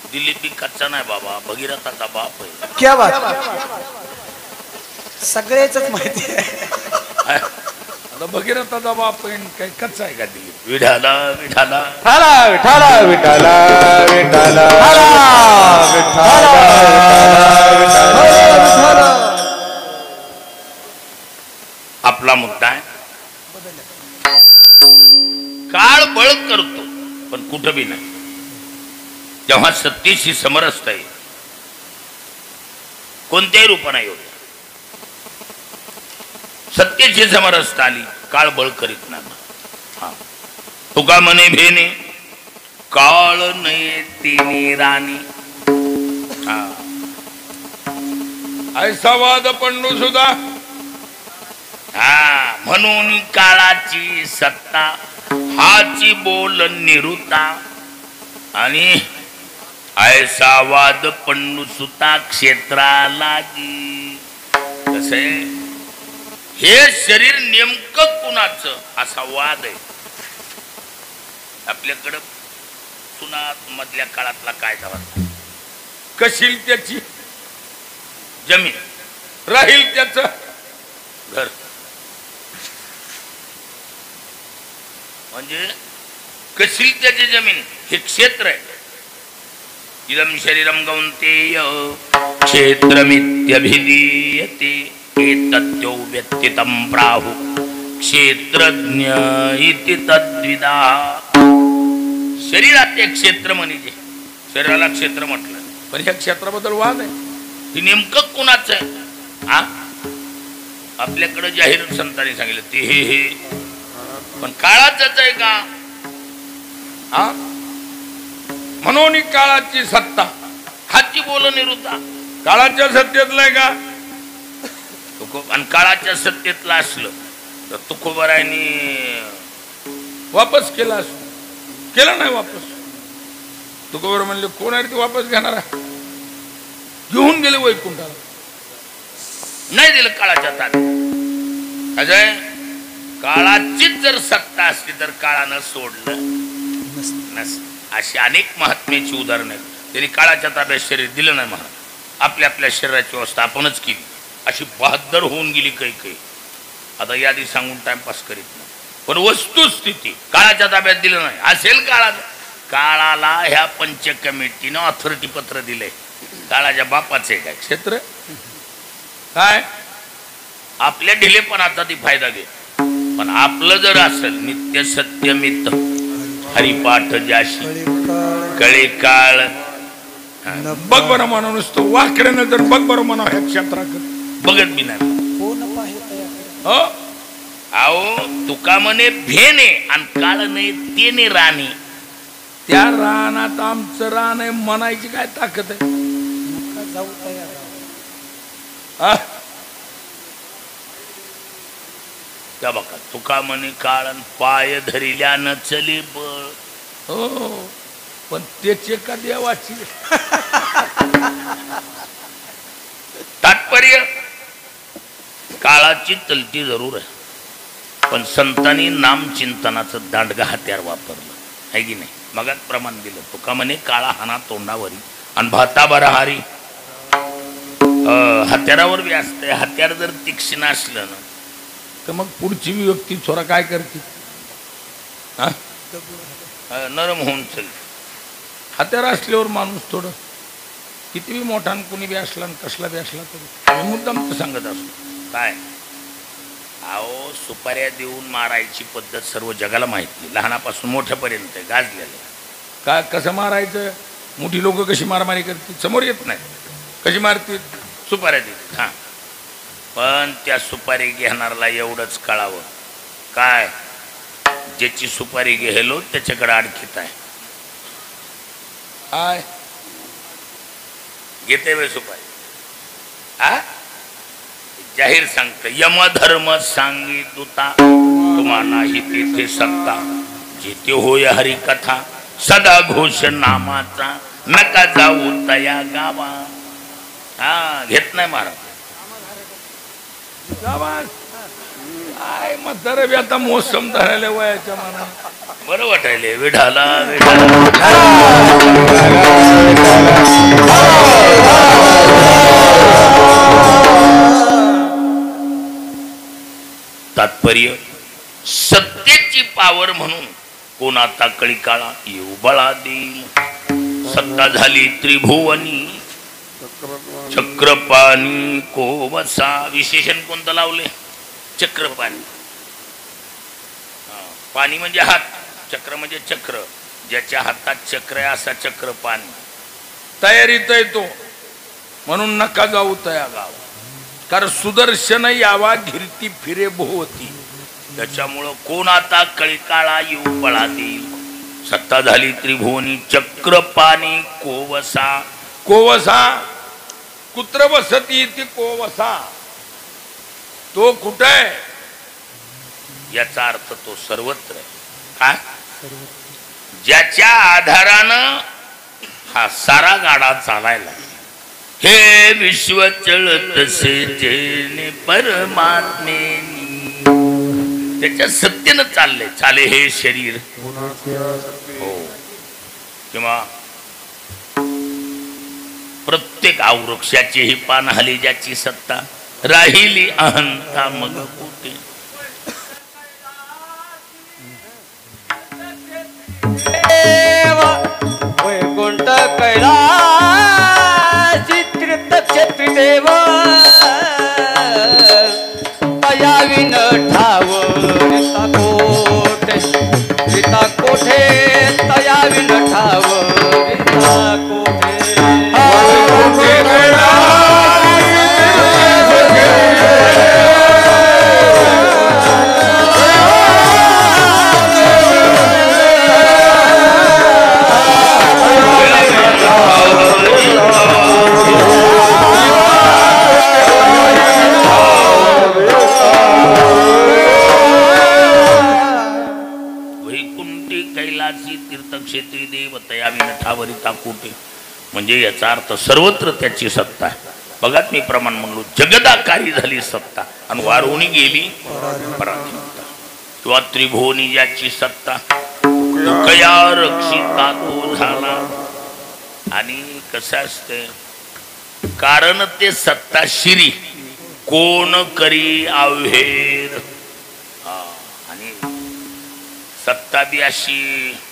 दिलीप बी कच्चा नाही बाबा, भगीरथाचा बाप आहे. क्या बात. सगळेच माहिती आहे. आता भगीरथाचा बाप आहे, काही कच्चा आहे का दिलीप? विठाला विठाला विठाला विठाला विठाला विठाला विठाला. आपला मुद्दा आहे. काळ बळ करतो पण कुठं बी नाही. जेव्हा सत्तेशी समरसता येईल कोणत्याही रूपाने होत. सत्तेची समरसता आली काळ बळ करीत नाही. हा तुका म्हणे भेने काळ नये तिने राणी. हा ऐसा वाद पंडू सुद्धा. हा म्हणून काळाची सत्ता हाची बोल निरुता. आणि ऐसा वाद पंडू सुता क्षेत्राला कसे हे शरीर नेमकं कुणाचं असा वाद आहे. आपल्याकडं सुनात मधल्या काळातला काय जावा कशील त्याची जमीन राहील त्याच घर. म्हणजे कशील त्याची जमीन हे क्षेत्र आहे. इदं शरीरं कौन्तेय क्षेत्रमित्यभिधीयते एतद्यो व्यक्तितं प्राहु क्षेत्रज्ञ इति तद्विदाः. शरीरात एक क्षेत्र म्हणजे शरीराला क्षेत्र म्हटलं पण ह्या क्षेत्राबद्दल वाद आहे. हे नेमकं कुणाचं आहे? हा आपल्याकडे जाहीर संतांनी सांगितलं ते हे पण काळाचंच आहे का? हा म्हणून काळाची सत्ता हाची बोल निरुद्धा. काळाच्या सत्तेतलं आहे का? आणि काळाच्या सत्तेतला असलं तर तुकोबरायनी वापस केला केला नाही वापस. तुकोबर म्हणले कोण आहे ते वापस घेणारा? घेऊन गेले वैकुंठाला. नाही दिलं काळाच्या ताब्यात. अजय काळाचीच जर सत्ता असती तर काळानं सोडलं नस. अशी अनेक महात्म्याची उदाहरणं आहेत. त्यांनी काळाच्या ताब्यात शरीर दिलं नाही महाराज. आपल्या आपल्या शरीराची व्यवस्था आपणच केली. अशी बहादर होऊन गेली काही काही. आता यादी सांगून टाइमपास करीत नाही. पण वस्तुस्थिती काळाच्या ताब्यात दिलं नाही. असेल काळाला ह्या पंच कमिटीनं ऑथॉरिटी पत्र दिलंय. काळाच्या बापाचे काय क्षेत्र काय आपल्या ढिलेपणाचा ती फायदा घे. पण आपलं जर असेल नित्य सत्यमित हरिपाठ जाशी कळे काळ. बघ बरं म्हणून नुसतं वाकड्यानं जर बघ बरं म्हणा ह्या क्षेत्राकडे बघत बी नाही. कोण पाहिजे हो अहो तुका म्हणे भेने आणि काळ नाही तेने राणी. त्या रानात आमचं रान आहे म्हणायची काय ताकद आहे? नका जाऊ तयार. हा? त्या बघा तुका म्हणे काळ पाय धरिल्यानं चले बळ. हो पण त्याचे का देवाची? तात्पर्य काळाची चलती जरूर आहे पण संतांनी नामचिंतनाचं दांडगा हत्यार वापरलं आहे की नाही. मगात प्रमाण दिलं तुका म्हणे काळा हाना तोंडावरी आणि भाता बरहारी. हत्यारावर बी असते. हत्यार जर तीक्ष्ण असलं ना तर मग पुढची व्यक्ती थोडा काय करते? हा नरम होऊन चल. हत्यार असल्यावर माणूस थोडं किती बी मोठा कुणी बी असला कसला बी असला तरी मुद्दाम तर सांगत असतो. काय अहो सुपाऱ्या देऊन मारायची पद्धत सर्व जगाला माहिती. लहानापासून मोठ्यापर्यंत गाजलेलं. काय कसं मारायचं? मोठी लोक कशी मारामारी करते समोर येत नाही. कशी मारतील? सुपाऱ्या देत. हा पण त्या सुपारी घेणारला एवढंच कळावं काय ज्याची सुपारी घेलो त्याच्याकडे आणखीत आहे. काय घेते वे सुपारी. हा जाहीर सांगत यमधर्म सांगी तुता तुम्हा नाही तेथे सत्ता जिथे होय हरिकथा सदा घोष नामाचा नका जाऊ तया गावा. हा घेत नाही महाराज. काय म्हातारा बी आता मोसम धरायला वयाच्या मना बरं वाटायले विठाला विठाला. तात्पर्य सत्तेची पावर म्हणून कोण आता कळी काळा येऊ बळा देईल. सत्ता झाली त्रिभुवनी चक्रपाणी कोवसा. विशेषण कोणतं लावले? चक्रपाणी. पाणी म्हणजे हात, चक्र म्हणजे चक्र. ज्याच्या हातात चक्र आहे असा चक्रपाणी. तयारीत येतो म्हणून नका जाऊ तया गाव, कारण सुदर्शन यावा घिरती फिरे भोवती. त्याच्यामुळं कोण आता कळी काळा येऊ बळा देईल. सत्ता झाली त्रिभुवनी चक्रपाणी कोवसा. कोवसा कुत्र वसती ती कोवसा. तो कुठं आहे? याचा अर्थ तो सर्वत्र आहे. काय? ज्याच्या आधारानं हा सारा गाडा चालायला. हे विश्व चळतसे जेने परमात्मेनी. त्याच्या सत्तेनं चालले चाले हे शरीर. हो. किंवा प्रत्येक आवृक्षाची ही पान हली ज्याची सत्ता. राहिली अहंता मग कुठे. वैकुंठ कैलासी तीर्थक्षेत्री देव तया विन ठाव रिता कोठे तया विन ठाव रिता कोठे. तीर्थक्षेत्री देव तया विन ठाव रिता कोठे. म्हणजे याचा अर्थ सर्वत्र त्याची सत्ता आहे. बघा मी प्रमाण म्हणलो जगदाकारी झाली सत्ता आणि वारवणी गेली पराधीनता. किंवा त्रिभुवनी ज्याची सत्ता कया रक्षिता तो झाला. आणि कसं असते कारण ते सत्ता शिरी कोण करी आव्हेर. आणि सत्ता बी अशी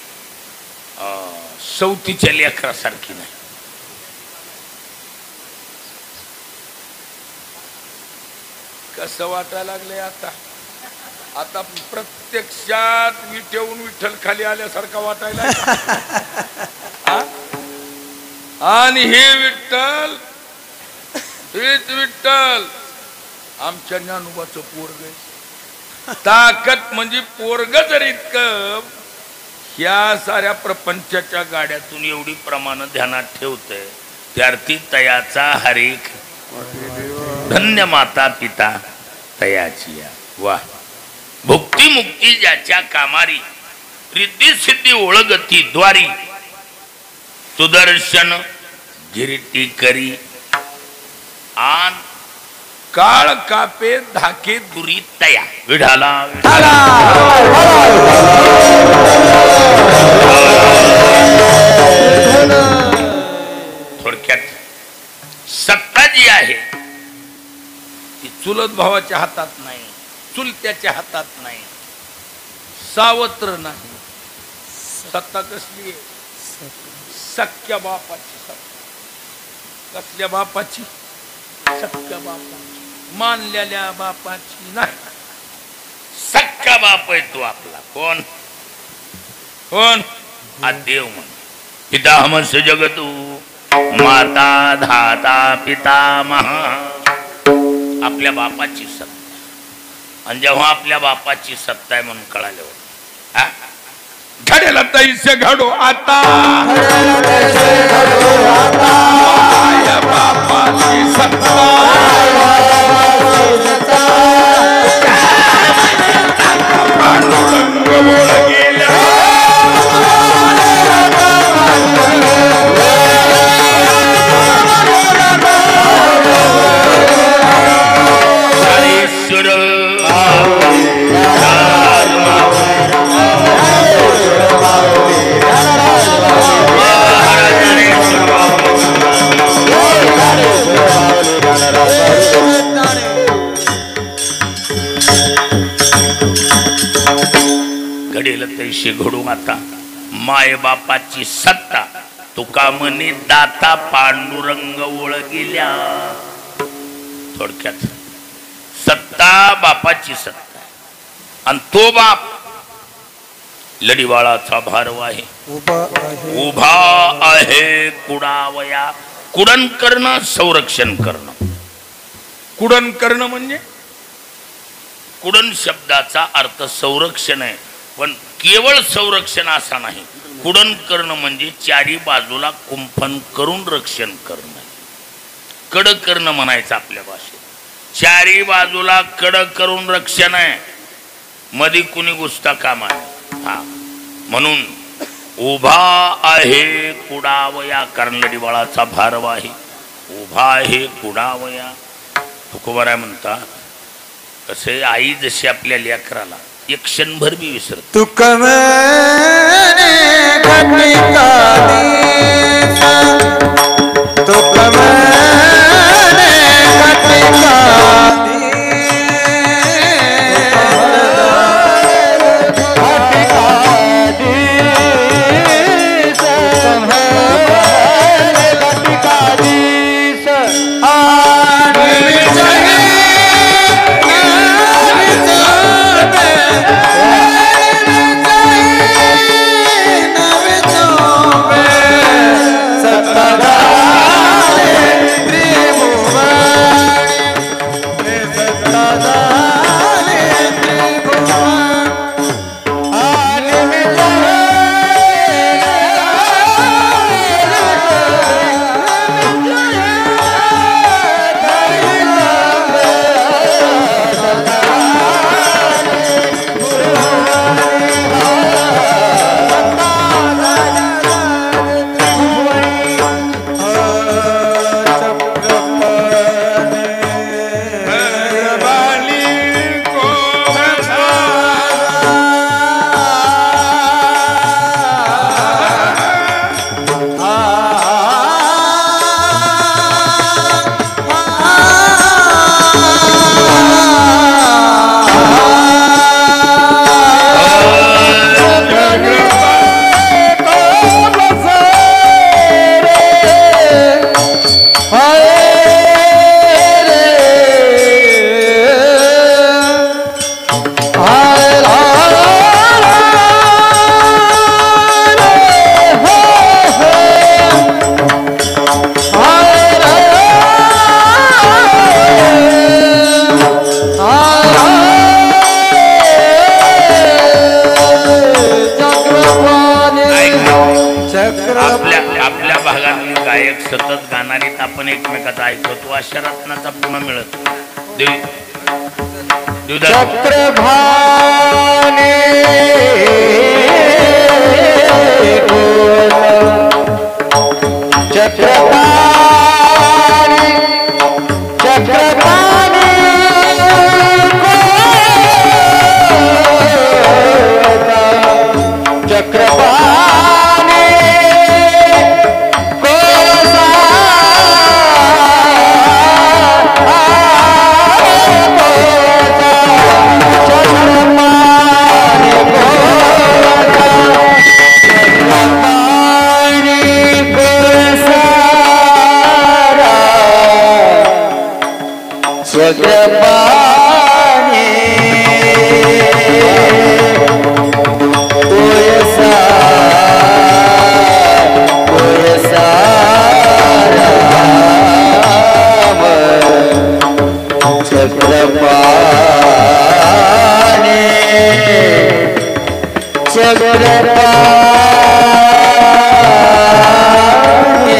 सवतीच्या लेकरासारखी नाही. कसं वाटायला लागले आता? आता प्रत्यक्षात विठेवून विठ्ठल खाली आल्यासारखा वाटायला. आणि हे विठ्ठल हेच विठ्ठल आमच्या ज्ञानोबाचं पोरग. ताकद म्हणजे पोरग जर इतकं ह्या साऱ्या प्रपंचाच्या गाड्यातून एवढी प्रमाण ध्यानात ठेवतंय. त्यार्थी तयाचा हरेक धन्य माता पिता तयाची. वा. भुक्ती मुक्ती ज्याच्या कामारी रिद्धी सिद्धी ओळगती द्वारी. सुदर्शन गिरती करी आन काळ कापे धाके दुरी तया. विढाला थोडक्यात सत्ता जी आहे ती चुलत भावाच्या हातात नाही, चुलत्याच्या हातात नाही, सावत्र नाही. सत्ता कसली आहे? सख्या बापाची सत्ता. कसल्या बापाची? सख्या बापाची, मानलेल्या बापाची नाही. सख्खा बाप आहे तो आपला. कोण? कोण? हा देव म्हण. पिता हमस जगतू माता धाता पितामह. आपल्या बापाची सत्ता. आणि जेव्हा आपल्या बापाची सत्ता आहे म्हणून कळाल्यावर घड्याला तैसे घडो आता. बापाची सत्ता. केलेलं तैशी घडू आता माय बापाची सत्ता तुका म्हणे दाता पांडुरंग ओळ गेल्या. थोडक्यात सत्ता बापाची सत्ता आणि तो बाप लढीवाळाचा भारव आहे. उभा आहे कुडावया. कुडन करणं संरक्षण करणं. कुडन करणं म्हणजे कुडन शब्दाचा अर्थ संरक्षण आहे पण केवळ संरक्षण असा नाही. कुडन करणं म्हणजे चारी बाजूला कुंपण करून रक्षण करणं. कड करणं म्हणायचं आपल्या भाषेत. चारी बाजूला कड करून रक्षण आहे. मध्ये कुणी घुसता कामा नये. हा म्हणून उभा आहे कुडावया कारण लढीवाळाचा भारव आहे. उभा आहे कुडावया. तुकोबाराय म्हणता कसे आई जशी आपल्या लेकराला एक क्षणभर बी विसरत. तुक म्हणे घटिका दिसा, तुक म्हणे घटिका आपण एकमेकाचा ऐकतो. अशा रत्नाचा पुन्हा मिळत चक्रभाने चक्रभाने चक्रभाने चक्रभाने स्वजपाने कोयसा कोयसा राम चक्रपाने चक्रपाने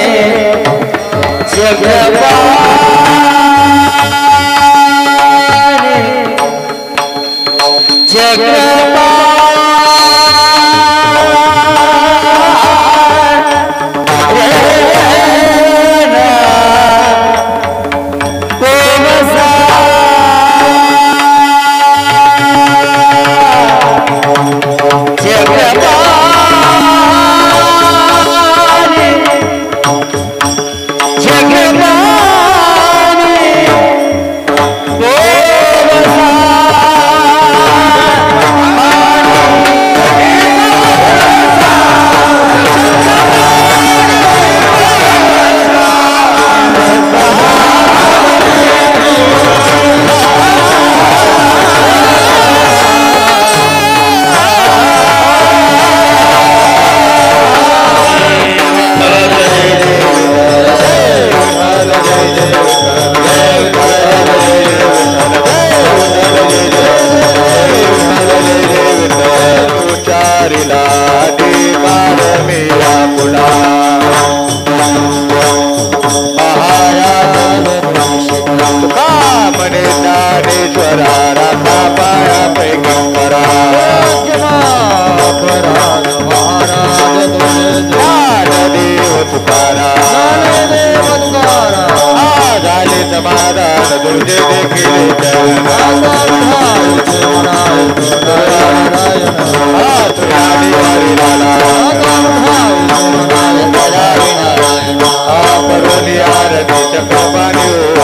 अधिकार मेरा पुला तुका म्हणे ज्ञानेश्वरा राता पाया पैगंबरा ज्ञानदेव तुकारा झाले समाधान तुझे देखील परोली आरती चक्रपाणी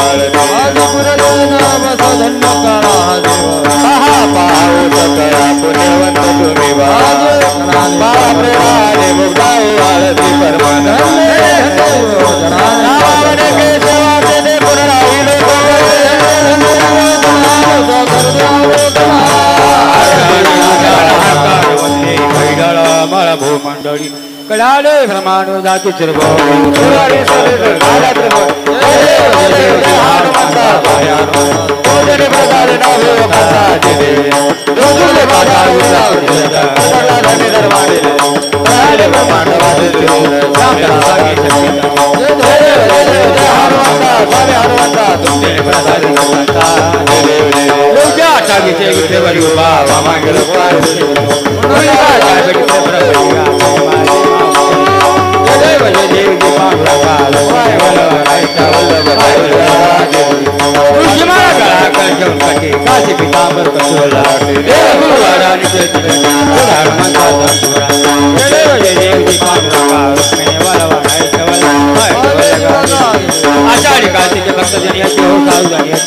पाहू सकळा पुण्यवंत तुम्ही बाप्रेवाले मुग्धाऊ आरती परमानंद केशवाचे ते पुनराईल मला भूमंडळी कडाले प्रमाण जाती चिरभो काशी पितांबर आषाढी कार्तिक भक्त जनियाची हो साधू जनियाची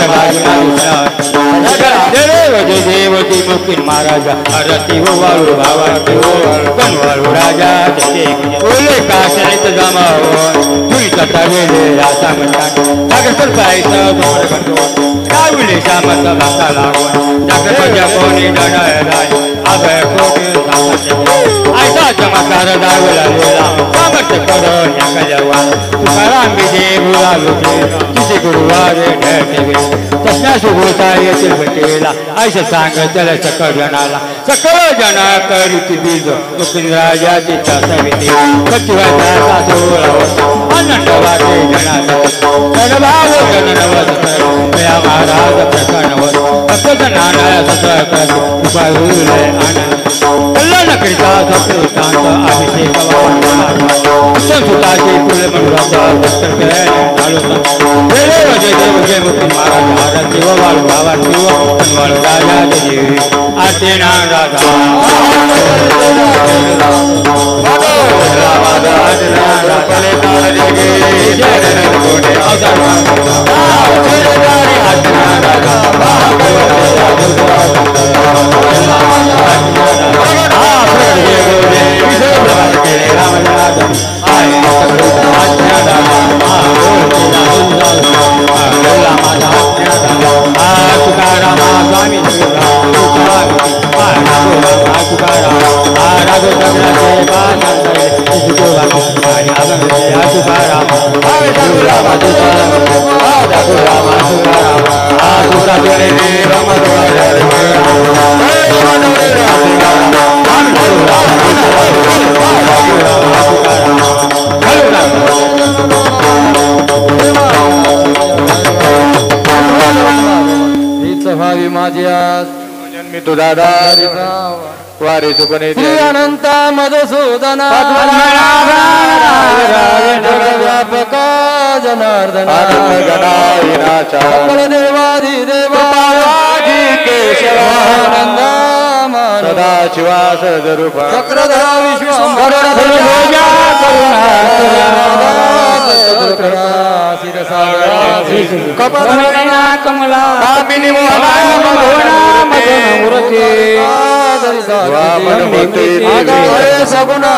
देवती मुक्ती महाराजा आरती हो वाळू भावाची हो कनवाळू राजा ओले काशायत जमावून तुझी कथा वेळे रासा म्हणतात जागर सरसायचं दोन घंटो राहुले श्यामचा भाता लागून जागर पंजा कोणी डणायला अभय कोणी ऐसा चमत्कार दावला लेला सामर्थ्य करून कल्यावा तुकाराम विजय भुला लोके तुझे गुरुवारे ढळते तस्या सुभूता येतील भेटेला ऐसा सांग त्याला सकळ जनाला सकळ जना करीती बीज मुकुंद राजाची सविती सचिवाचा सोहळा आनंद वाटे जनाचा सर्वभाव जननवत दया महाराज प्रसन्नवत भक्त नानाया सतत उपायुले आनंद कल्याण करिता सत्कृष्टांत अभिषेक संसुताची फुले मनोरथा दत्तर जय देव जय मुक्ती महाराज आरती व वाळू भावा शिव वाळू राजा जय आरती नाम राजा तू दादा वारी सुपने अनंत मधुसूदन व्यापक जनार्दन देवादी देवाजी केशवानंद सदा शिवास स्वरूप चक्रधर विश्वंभर कमला सगुणा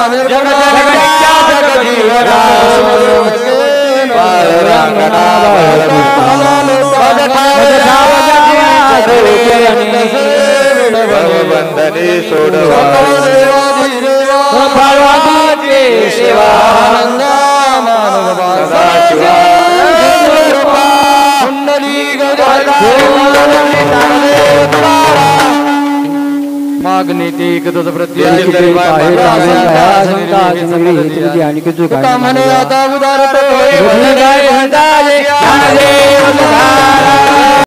बंधने सोडवा शिवानंद माग नीति कदोष प्रत्यय तरी बाहेर आवे भया संता संगीत ज्ञानी के चुका कामने आता उदार तो भले गाय हंदाजे